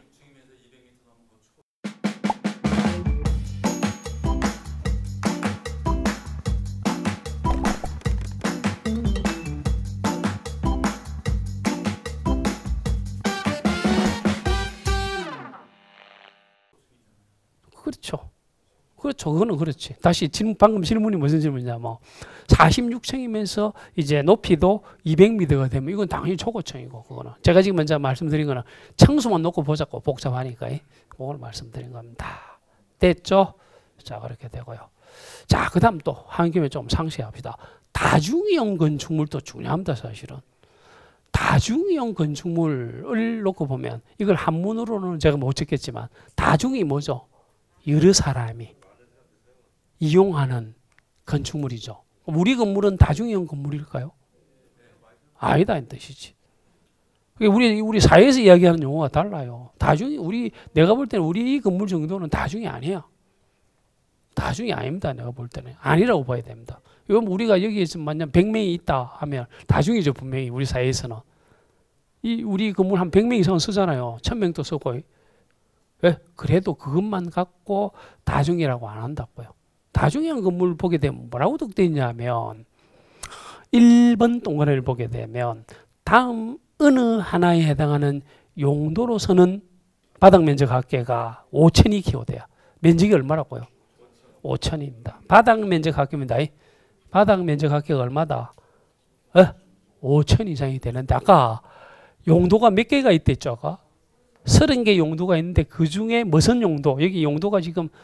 그렇죠. 그렇죠. 그거는 그렇지. 다시 질문, 방금 질문이 무슨 질문이냐, 뭐. 사십육 층이면서 이제 높이도 이백 미터가 되면 이건 당연히 초고층이고, 그거는. 제가 지금 먼저 말씀드린 거는 층수만 놓고 보자고 복잡하니까, 그걸 말씀드린 겁니다. 됐죠? 자, 그렇게 되고요. 자, 그 다음 또, 한 김에 좀 상세합시다. 다중이용 건축물도 중요합니다, 사실은. 다중이용 건축물을 놓고 보면, 이걸 한문으로는 제가 못 찍겠지만, 다중이 뭐죠? 여러 사람이 이용하는 건축물이죠. 우리 건물은 다중이용 건물일까요? 아니다, 이 뜻이지. 우리, 우리 사회에서 이야기하는 용어가 달라요. 다중이, 우리, 내가 볼 때는 우리 이 건물 정도는 다중이 아니야. 다중이 아닙니다, 내가 볼 때는. 아니라고 봐야 됩니다. 이건 우리가 여기에서 만약 백 명이 있다 하면 다중이죠, 분명히. 우리 사회에서는. 이, 우리 건물 한 백 명 이상 쓰잖아요. 천 명도 쓰고. 왜? 그래도 그것만 갖고 다중이라고 안 한다고요. 다중형 건물을 보게 되면 뭐라고 되어 있냐면 일 번 동그라미를 보게 되면 다음 어느 하나에 해당하는 용도로서는 바닥 면적 합계가 오천이 키로대야. 면적이 얼마라고요? 오천입니다. 바닥 면적 합계입니다. 바닥 면적 합계가 얼마다? 어? 오천 이상이 되는데 아까 용도가 몇 개가 있댔죠? 아까? 서른 개 용도가 있는데 그 중에 무슨 용도? 여기 용도가 지금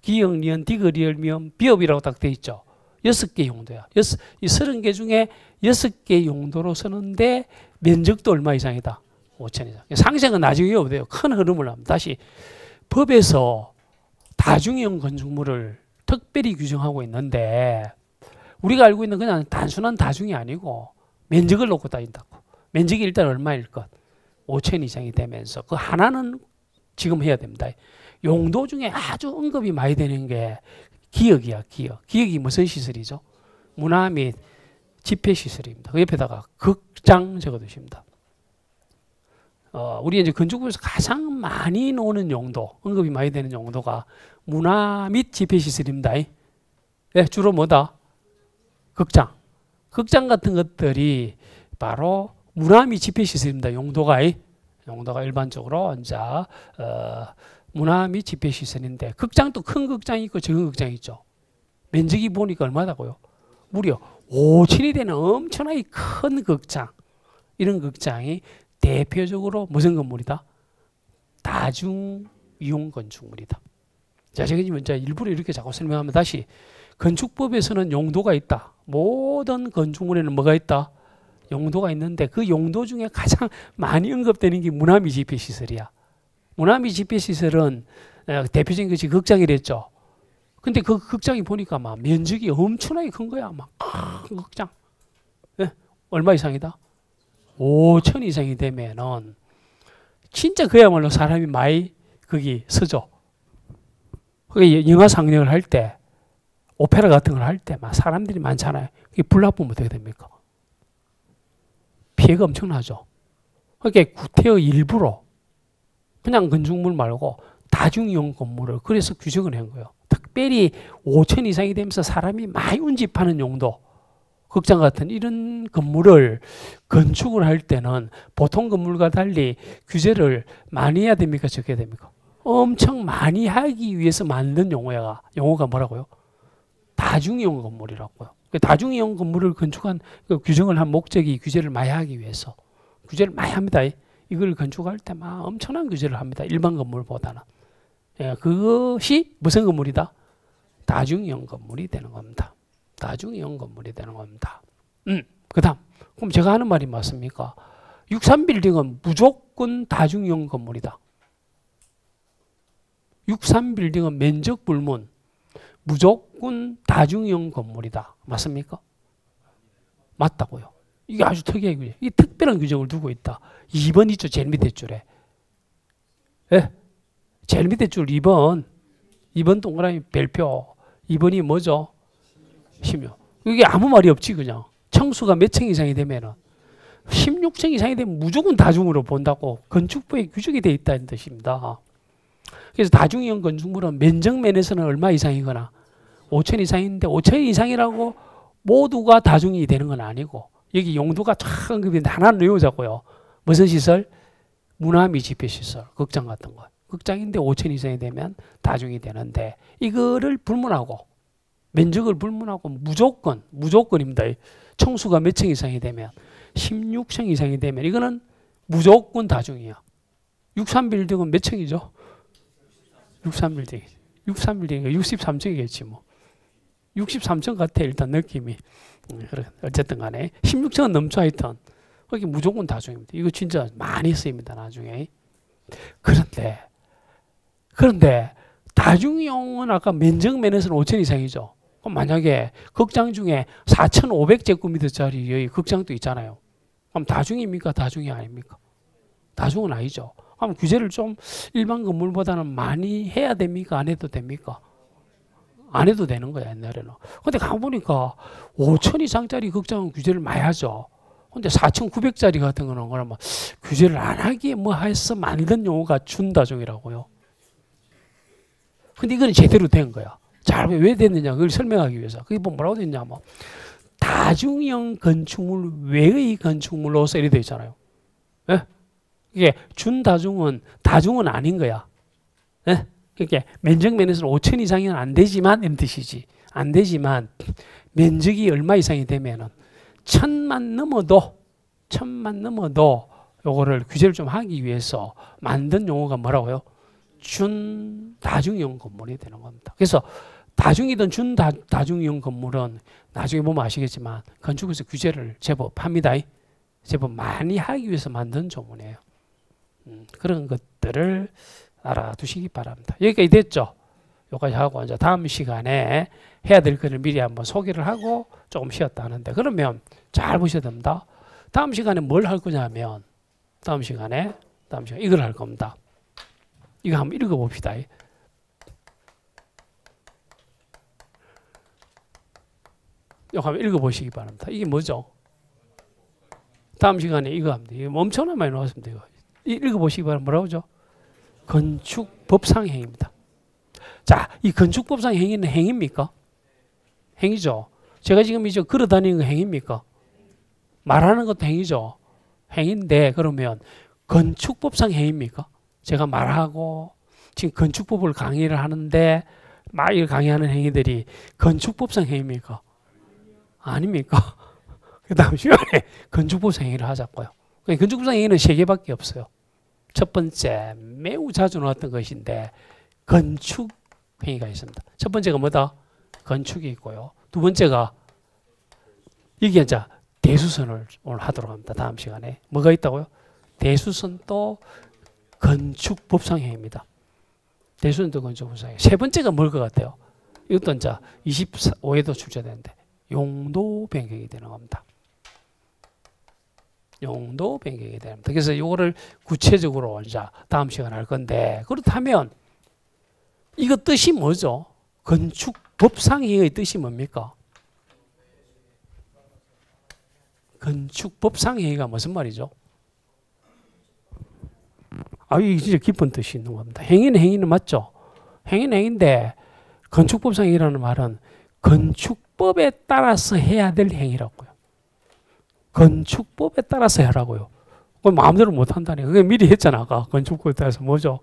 기역, 니은, 디귿, 리을, 미음, 비읍이라고 딱 돼 있죠. 여섯 개 용도야. 여섯, 이 서른 개 중에 여섯 개 용도로 쓰는데 면적도 얼마 이상이다? 오천 이상. 상생은 나중에 없대요. 큰 흐름을 합니다. 다시 법에서 다중이용 건축물을 특별히 규정하고 있는데 우리가 알고 있는 그냥 단순한 다중이 아니고 면적을 놓고 따진다고. 면적이 일단 얼마일 것? 오천 이상이 되면서 그 하나는 지금 해야 됩니다. 용도 중에 아주 언급이 많이 되는 게 기역이야, 기역. 기역이 무슨 시설이죠? 문화 및 집회 시설입니다. 그 옆에다가 극장 적어두십니다. 어, 우리 이제 건축부에서 가장 많이 노는 용도, 언급이 많이 되는 용도가 문화 및 집회 시설입니다. 네, 주로 뭐다? 극장. 극장 같은 것들이 바로 문화 및 집회 시설입니다. 용도가 용도가 일반적으로 이제 어, 문화 및 집회 시설인데 극장도 큰 극장이 있고 작은 극장이 있죠. 면적이 보니까 얼마다고요? 무려 오천이 되는 엄청나게 큰 극장. 이런 극장이 대표적으로 무슨 건물이다? 다중이용 건축물이다. 자, 제가 지금 일부러 이렇게 자꾸 설명하면 다시 건축법에서는 용도가 있다. 모든 건축물에는 뭐가 있다? 용도가 있는데 그 용도 중에 가장 많이 언급되는 게 문화 및 집회 시설이야. 문화 및 집회 시설은 대표적인 것이 극장이랬죠. 근데 그 극장이 보니까 막 면적이 엄청나게 큰 거야. 막 큰 극장. 네? 얼마 이상이다? 오천 이상이 되면은 진짜 그야말로 사람이 많이 거기 서죠. 그게 영화 상영을 할 때, 오페라 같은 걸 할 때 막 사람들이 많잖아요. 그게 불나쁘면 어떻게 됩니까? 피해가 엄청나죠. 그러니까 구태의 일부러 그냥 건축물 말고 다중이용 건물을 그래서 규정을 한 거예요. 특별히 오천 이상이 되면서 사람이 많이 운집하는 용도, 극장 같은 이런 건물을 건축을 할 때는 보통 건물과 달리 규제를 많이 해야 됩니까? 적게 해야 됩니까? 엄청 많이 하기 위해서 만든 용어가, 용어가 뭐라고요? 다중이용 건물이라고요. 다중이용 건물을 건축한 그 규정을 한 목적이 규제를 많이 하기 위해서. 규제를 많이 합니다. 이걸 건축할 때 막 엄청난 규제를 합니다. 일반 건물보다는. 예, 그것이 무슨 건물이다? 다중이용 건물이 되는 겁니다. 다중이용 건물이 되는 겁니다. 음, 그 다음. 그럼 제가 하는 말이 맞습니까? 육십삼 빌딩은 무조건 다중이용 건물이다. 육십삼 빌딩은 면적 불문, 무조건 다중이용 건물이다. 맞습니까? 맞다고요. 이게 아주 특이한 규정. 이 특별한 규정을 두고 있다. 이 번 있죠. 제일 밑에 줄에. 예? 제일 밑에 줄 이 번. 이 번 동그라미 별표. 이 번이 뭐죠? 십육. 이게 아무 말이 없지 그냥. 층수가 몇 층 이상이 되면은 십육 층 이상이 되면 무조건 다중으로 본다고 건축부에 규정이 되어 있다는 뜻입니다. 그래서 다중이용 건축물은 면적면에서는 얼마 이상이거나 오천 이상인데 오천 이상이라고 모두가 다중이 되는 건 아니고 여기 용도가 쫙 언급인데 하나는 외우자고요. 무슨 시설? 문화 및 집회 시설, 극장 같은 거. 극장인데 오천 이상이 되면 다중이 되는데 이거를 불문하고 면적을 불문하고 무조건 무조건입니다. 층수가 몇 층 이상이 되면 십육 층 이상이 되면 이거는 무조건 다중이야. 육십삼 빌딩은 몇 층이죠? 육십삼 빌딩. 육십삼 빌딩이 육십삼 층이겠지 뭐. 육십삼 층 같아 일단 느낌이. 어쨌든 간에 십육 층은 넘쳐 하여튼 거기 무조건 다중입니다. 이거 진짜 많이 쓰입니다 나중에. 그런데 그런데 다중이용은 아까 면적면에서는 오천 이상이죠. 그럼 만약에 극장 중에 사천오백 제곱미터짜리 여기 극장도 있잖아요. 그럼 다중입니까? 다중이 아닙니까? 다중은 아니죠. 그럼 규제를 좀 일반 건물보다는 많이 해야 됩니까? 안 해도 됩니까? 안 해도 되는 거야 옛날에는. 근데 가보니까 오천 이상짜리 극장은 규제를 많이 하죠. 근데 사천구백짜리 같은 거는 그러면 규제를 안 하기에 뭐 해서 만든 용어가 준다중이라고요. 근데 이건 제대로 된 거야. 잘 왜 됐느냐 그걸 설명하기 위해서. 그게 뭐 뭐라고 됐냐면 다중형 건축물 외의 건축물로서 이렇게 되어 있잖아요. 예? 이게 준다중은 다중은 아닌 거야. 예? 그러니까 면적면에서는 오천 이상은 안 되지만 이런 뜻이지. 안 되지만 면적이 얼마 이상이 되면은 천만 넘어도 천만 넘어도 요거를 규제를 좀 하기 위해서 만든 용어가 뭐라고요? 준다중이용 건물이 되는 겁니다. 그래서 다중이든 준다중이용 건물은 나중에 보면 아시겠지만 건축에서 규제를 제법 합니다. 제법 많이 하기 위해서 만든 조문이에요. 음, 그런 것들을 알아두시기 바랍니다. 여기까지 됐죠? 여기까지 하고 이제 다음 시간에 해야 될 거를 미리 한번 소개를 하고 조금 쉬었다 하는데, 그러면 잘 보셔야 됩니다. 다음 시간에 뭘 할 거냐면 다음 시간에 다음 시간에 이걸 할 겁니다. 이거 한번 읽어봅시다. 이거 한번 읽어보시기 바랍니다. 이게 뭐죠? 다음 시간에 이거 합니다. 이거 엄청나게 많이 나왔습니다. 이거. 읽어보시기 바랍니다. 뭐라고 하죠? 건축법상 행위입니다. 자, 이 건축법상 행위는 행위입니까? 행위죠. 제가 지금 이제 걸어다니는 거 행위입니까? 말하는 것도 행위죠. 행위인데 그러면 건축법상 행위입니까? 제가 말하고 지금 건축법을 강의를 하는데 막 이걸 강의하는 행위들이 건축법상 행위입니까? 아닙니까? 그 다음 시간에 건축법상 행위를 하자고요. 건축법상 행위는 세 개밖에 없어요. 첫 번째, 매우 자주 나왔던 것인데 건축 행위가 있습니다. 첫 번째가 뭐다? 건축이 있고요. 두 번째가 이게 이제 대수선을 오늘 하도록 합니다. 다음 시간에 뭐가 있다고요? 대수선도 건축법상 행위입니다. 대수선도 건축법상 행위. 세 번째가 뭘 것 같아요? 이것도 이제 이십오 회도 출제되는데 용도 변경이 되는 겁니다. 용도 변경이 됩니다. 그래서 이거를 구체적으로 이제 다음 시간에 할 건데, 그렇다면 이거 뜻이 뭐죠? 건축법상행위의 뜻이 뭡니까? 건축법상행위가 무슨 말이죠? 아, 이게 진짜 깊은 뜻이 있는 겁니다. 행위는 행위는 맞죠? 행위는 행위인데 건축법상행위라는 말은 건축법에 따라서 해야 될 행위라고요. 건축법에 따라서 하라고요. 그건 마음대로 못 한다니. 그게 미리 했잖아. 아까 건축법에 따라서 뭐죠?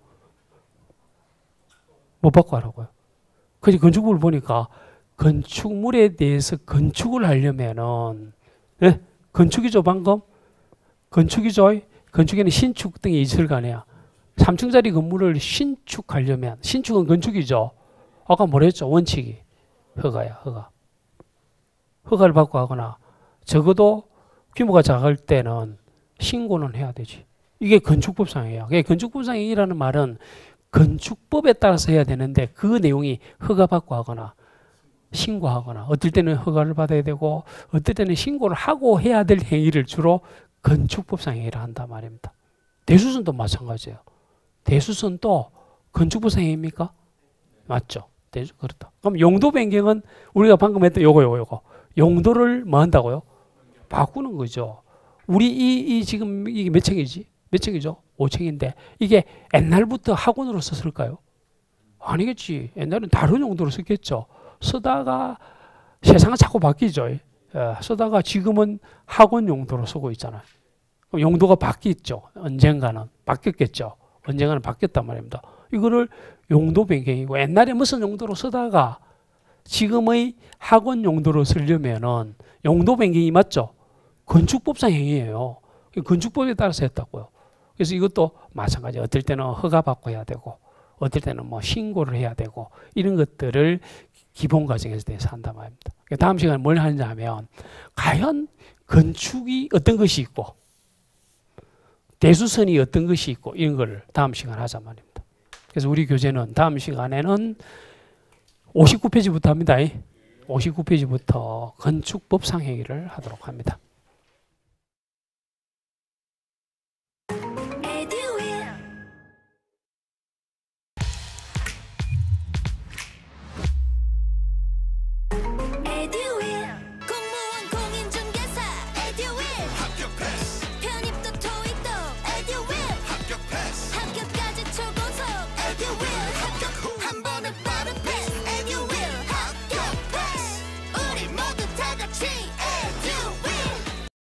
못 받고 하라고요. 그래서 건축법을 보니까 건축물에 대해서 건축을 하려면은, 네? 건축이죠, 방금? 건축이죠? 건축에는 신축 등이 있을 거 아니야. 삼 층짜리 건물을 신축하려면, 신축은 건축이죠. 아까 뭐랬죠? 원칙이. 허가야, 허가. 허가를 받고 하거나, 적어도 규모가 작을 때는 신고는 해야 되지. 이게 건축법상이에요. 건축법상이라는 말은 건축법에 따라서 해야 되는데 그 내용이 허가받고 하거나 신고하거나, 어떨 때는 허가를 받아야 되고 어떨 때는 신고를 하고 해야 될 행위를 주로 건축법상 행위를 한단 말입니다. 대수선도 마찬가지예요. 대수선도 건축법상 행위입니까? 맞죠? 대수, 그렇다. 그럼 용도 변경은 우리가 방금 했던 요거 요거 요거 용도를 뭐 한다고요? 바꾸는 거죠. 우리 이, 이 지금 이게 몇 층이지? 몇 층이죠? 오 층인데 이게 옛날부터 학원으로 썼을까요? 아니겠지. 옛날엔 다른 용도로 썼겠죠. 쓰다가 세상은 자꾸 바뀌죠. 예, 쓰다가 지금은 학원 용도로 쓰고 있잖아요. 그럼 용도가 바뀌었죠. 언젠가는 바뀌었겠죠. 언젠가는 바뀌었단 말입니다. 이거를 용도 변경이고, 옛날에 무슨 용도로 쓰다가 지금의 학원 용도로 쓰려면은 용도 변경이 맞죠? 건축법상 행위예요. 건축법에 따라서 했다고요. 그래서 이것도 마찬가지. 어떨 때는 허가받고 해야 되고, 어떨 때는 뭐 신고를 해야 되고, 이런 것들을 기본 과정에서 대해서 한단 말입니다. 다음 시간에 뭘 하느냐 하면, 과연 건축이 어떤 것이 있고, 대수선이 어떤 것이 있고, 이런 걸 다음 시간에 하자 말입니다. 그래서 우리 교재는 다음 시간에는 오십구 페이지부터 합니다. 오십구 페이지부터 건축법상 행위를 하도록 합니다.